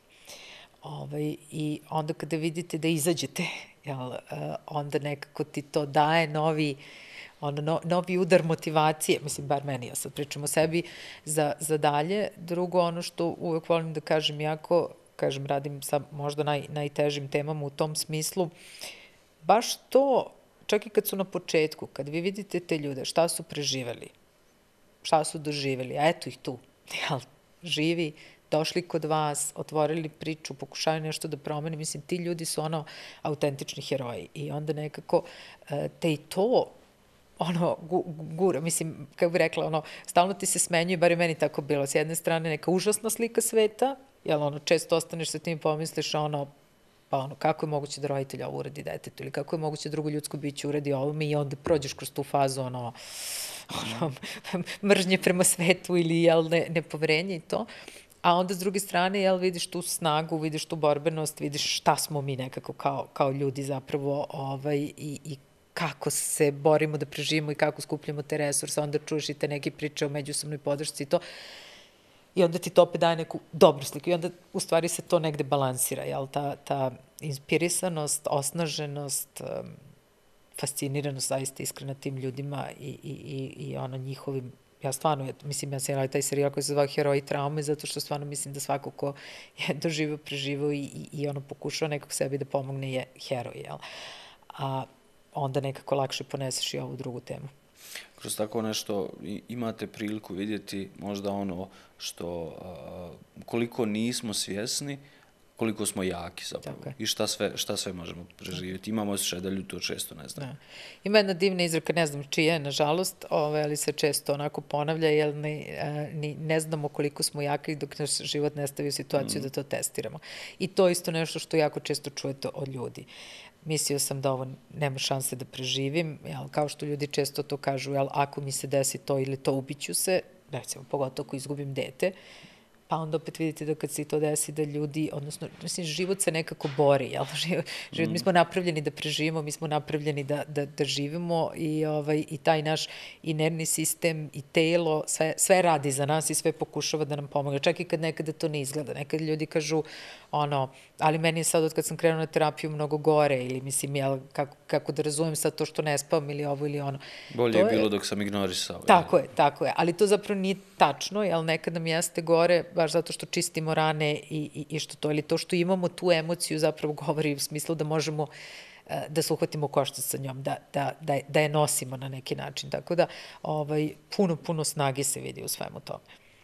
Ovaj, I onda kada vidite da izađete, jel, onda nekako ti to daje novi, ono, no, novi udar motivacije, mislim, bar meni, ja sad pričam o sebi, za, za dalje. Drugo, ono što uvek volim da kažem, jako, kažem, radim sa možda naj, najtežim temama u tom smislu, baš to, čak i kad su na početku, kad vi vidite te ljude, šta su preživeli, šta su doživeli, a eto ih tu, jel, živi, došli kod vas, otvorili priču, pokušaju nešto da promeni, mislim, ti ljudi su ono autentični heroji i onda nekako te i to ono, gura, mislim, kako bih rekla, ono, stalno ti se smenjuje, bar je meni tako bilo, s jedne strane neka užasna slika sveta, jel, ono, često ostaneš sa tim i pomisliš, ono, pa ono, kako je moguće da roditelj ovo uradi detetu ili kako je moguće drugo ljudsko biće uradi ovome i onda prođeš kroz tu fazu, ono, ono mržnje prema svetu ili, jel, ne, nepoverenje i to. A onda s druge strane, jel, vidiš tu snagu, vidiš tu borbenost, vidiš šta smo mi nekako kao, kao ljudi zapravo ovaj, i, i kako se borimo da preživimo i kako skupljamo te resurse, onda čuješ i te neke priče o međusobnoj podršci i to. I onda ti to opet daje neku dobru sliku i onda u stvari se to negde balansira, jel, ta, ta inspirisanost, osnaženost, um, fasciniranost zaista iskrena tim ljudima i, i, i, i ono njihovim. Ja stvarno, mislim, ja sam gledala taj serijal koji se zove Heroji traume, zato što stvarno mislim da svako ko je doživio, preživio i, i, i ono pokušao nekog sebi da pomogne je heroj, jel? A onda nekako lakše poneseš i ovu drugu temu. Kroz tako nešto imate priliku vidjeti možda ono što, koliko nismo svjesni, koliko smo jaki zapravo i šta sve, šta sve možemo preživjeti. Imamo osjećaj da ljudi to često ne znaju. Da. Ima jedna divna izreka, ne znam čija je, nažalost, ove, ali se često onako ponavlja, jer ne, ni, ne znamo koliko smo jaki dok naš život ne stavi u situaciju mm. da to testiramo. I to je isto nešto što jako često čujete od ljudi. Mislio sam da ovo nema šanse da preživim, jel, kao što ljudi često to kažu, jel, ako mi se desi to ili to, ubiću se, recimo, pogotovo ako izgubim dete, pa onda opet vidite da kad se to desi da ljudi, odnosno, mislim, život se nekako bori, jel? Život, mm. mi smo napravljeni da preživimo, mi smo napravljeni da, da, da živimo i, ovaj, i taj naš i nervni sistem i telo, sve, sve radi za nas i sve pokušava da nam pomogne. Čak i kad nekada to ne izgleda. Nekad ljudi kažu, ono, ali meni je sad od kad sam krenula na terapiju mnogo gore ili mislim, jel, kako, kako da razumem sad to što ne spavam ili ovo ili ono. Bolje je bilo dok sam ignorisao. Tako je, tako je, ali to zapravo nije tačno, jel, nekad nam jeste gore, baš zato što čistimo rane i, i, i što to, ili to što imamo tu emociju zapravo govori u smislu da možemo da se uhvatimo koštac sa njom, da, da, da, da je nosimo na neki način. Tako da ovaj, puno, puno snage se vidi u svemu tome.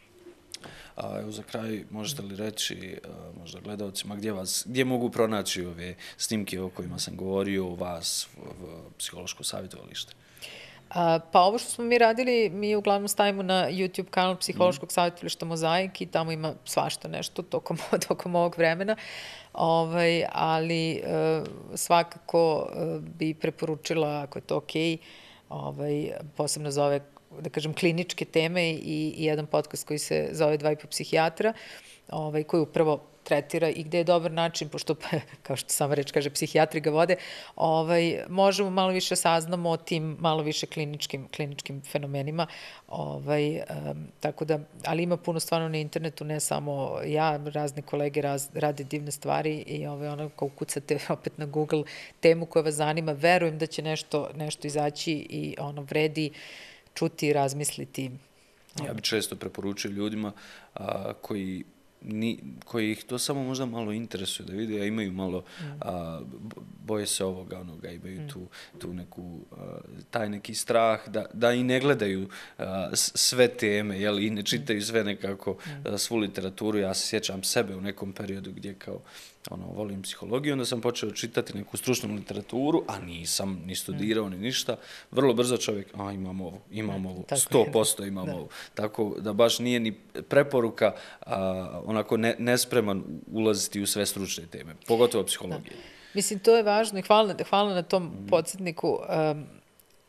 A evo za kraj, možete li reći možda gledalcima gdje, vas, gdje mogu pronaći ove snimke o kojima sam govorio, vas, psihološko savjetovalište? A, pa ovo što smo mi radili, mi uglavnom stavimo na YouTube kanal Psihološkog mm. savjetovališta Mozaik i tamo ima svašta nešto tokom, tokom ovog vremena, ovaj, ali e, svakako e, bi preporučila, ako je to okej, ovaj, posebno za ove, da kažem, kliničke teme i, i jedan podcast koji se zove Dva i po psihijatra, ovaj, koji upravo tretira i gde je dobar način, pošto, kao što sama reč kaže, psihijatri ga vode, ovaj, možemo malo više saznamo o tim malo više kliničkim, kliničkim fenomenima, ovaj, um, tako da, ali ima puno stvarno na internetu, ne samo ja, razni kolege raz, rade divne stvari i ovaj, ono, kao kucate opet na Google temu koja vas zanima, verujem da će nešto, nešto izaći i ono, vredi čuti i razmisliti. Ja bih često preporučio ljudima a, koji Ni, koji ih to samo možda malo interesuje da vide, a imaju malo, a, boje se ovoga, onoga, imaju tu, tu neku, a, taj neki strah, da, da i ne gledaju a, sve teme, jel, i ne čitaju sve nekako, a, svu literaturu. Ja se sjećam sebe u nekom periodu gdje kao, ono, volim psihologiju, onda sam počeo čitati neku stručnu literaturu, a nisam ni studirao ni ništa. Vrlo brzo čovjek, a imam ovo, imam ovo, sto posto imam ovo. Tako da baš nije ni preporuka a, onako ne, nespreman ulaziti u sve stručne teme, pogotovo psihologije. Da. Mislim, to je važno i hvala, hvala na tom podsjetniku. Um,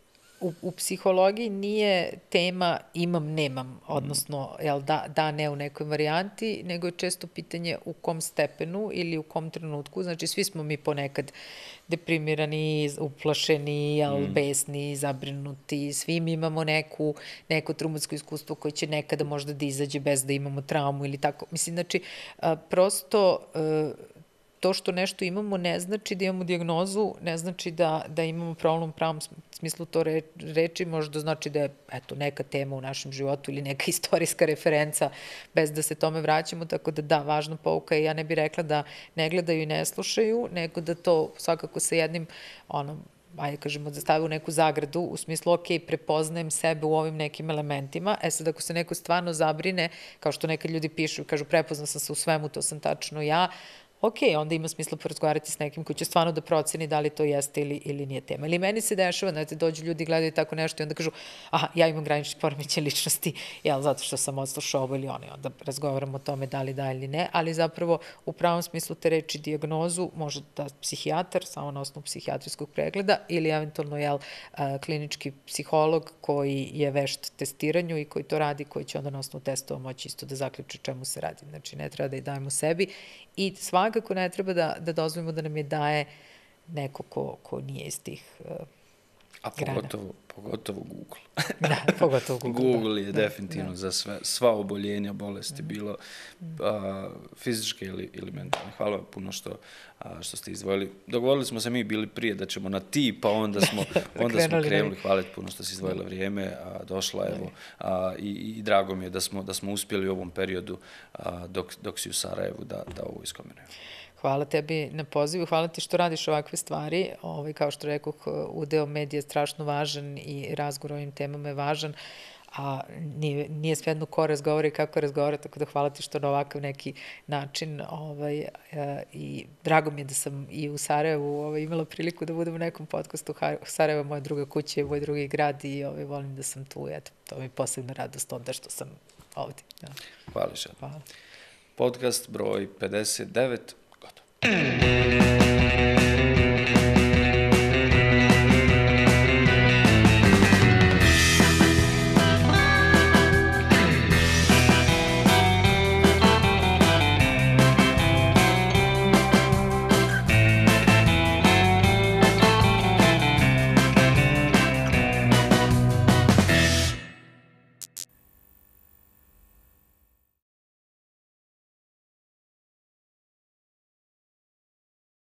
u, u psihologiji nije tema imam, nemam, odnosno jel, da, da, ne u nekoj varijanti, nego je često pitanje u kom stepenu ili u kom trenutku. Znači, svi smo mi ponekad deprimirani, uplašeni, jel, mm. besni, zabrinuti, svi mi imamo neku, neko traumatsko iskustvo koje će nekada možda da izađe bez da imamo traumu ili tako. Mislim, znači, a, prosto a, to što nešto imamo ne znači da imamo dijagnozu, ne znači da, da imamo problem u pravom smislu to re, reči, možda znači da je eto, neka tema u našem životu ili neka istorijska referenca bez da se tome vraćamo, tako da da, važna pouka je, ja ne bih rekla da ne gledaju i ne slušaju, nego da to svakako sa jednim, ono, ajde kažemo, da stavi u neku zagradu, u smislu, ok, prepoznajem sebe u ovim nekim elementima, e sad ako se neko stvarno zabrine, kao što nekad ljudi pišu, kažu prepoznao sam se u svemu, to sam tačno ja, ok, onda ima smisla porazgovarati s nekim koji će stvarno da proceni da li to jeste ili, ili nije tema. Ili meni se dešava, znate, dođu ljudi, gledaju tako nešto i onda kažu, aha, ja imam granični poremećaj ličnosti, jel, zato što sam odslušao ovo ili ono, i onda razgovaramo o tome da li da ili ne, ali zapravo u pravom smislu te reči dijagnozu može da psihijatar, samo na osnovu psihijatrijskog pregleda, ili eventualno, jel, klinički psiholog koji je vešt testiranju i koji to radi, koji će onda na osnovu testova moći isto da zaključi čemu se radi. Znači, ne treba da i dajemo sebi i svakako kako ne treba da, da dozvolimo da nam je daje neko ko, ko nije iz tih uh, A pogotovo, pogotovo Google. Da, pogotovo Google. Google da. je definitivno da. za sve, sva oboljenja, bolesti, bilo a, fizičke ili, ili mentalne. Hvala vam puno što, a, što ste izdvojili. Dogovorili smo se mi bili prije da ćemo na ti, pa onda smo, onda smo krenuli. Hvala ti puno što si izdvojila vrijeme, a, došla, evo, a, i, i drago mi je da smo, da smo uspjeli u ovom periodu a, dok, dok si u Sarajevu da, da ovo iskomenujemo. Hvala tebi na pozivu, hvala ti što radiš ovakve stvari. Ovaj, kao što rekoh, udeo medija je strašno važan i razgovor o ovim temama je važan, a nije, nije svejedno ko razgovara i kako razgovara, tako da hvala ti što na ovakav neki način ovaj, e, i drago mi je da sam i u Sarajevu ovaj, imala priliku da budem u nekom podcastu. Sarajevo je moja druga kuća i moj drugi grad i ovaj, volim da sam tu, eto, to mi je posebna radost onda što sam ovdje. Da. Hvala še. Hvala. Podcast broj pedeset devet. Gotovo.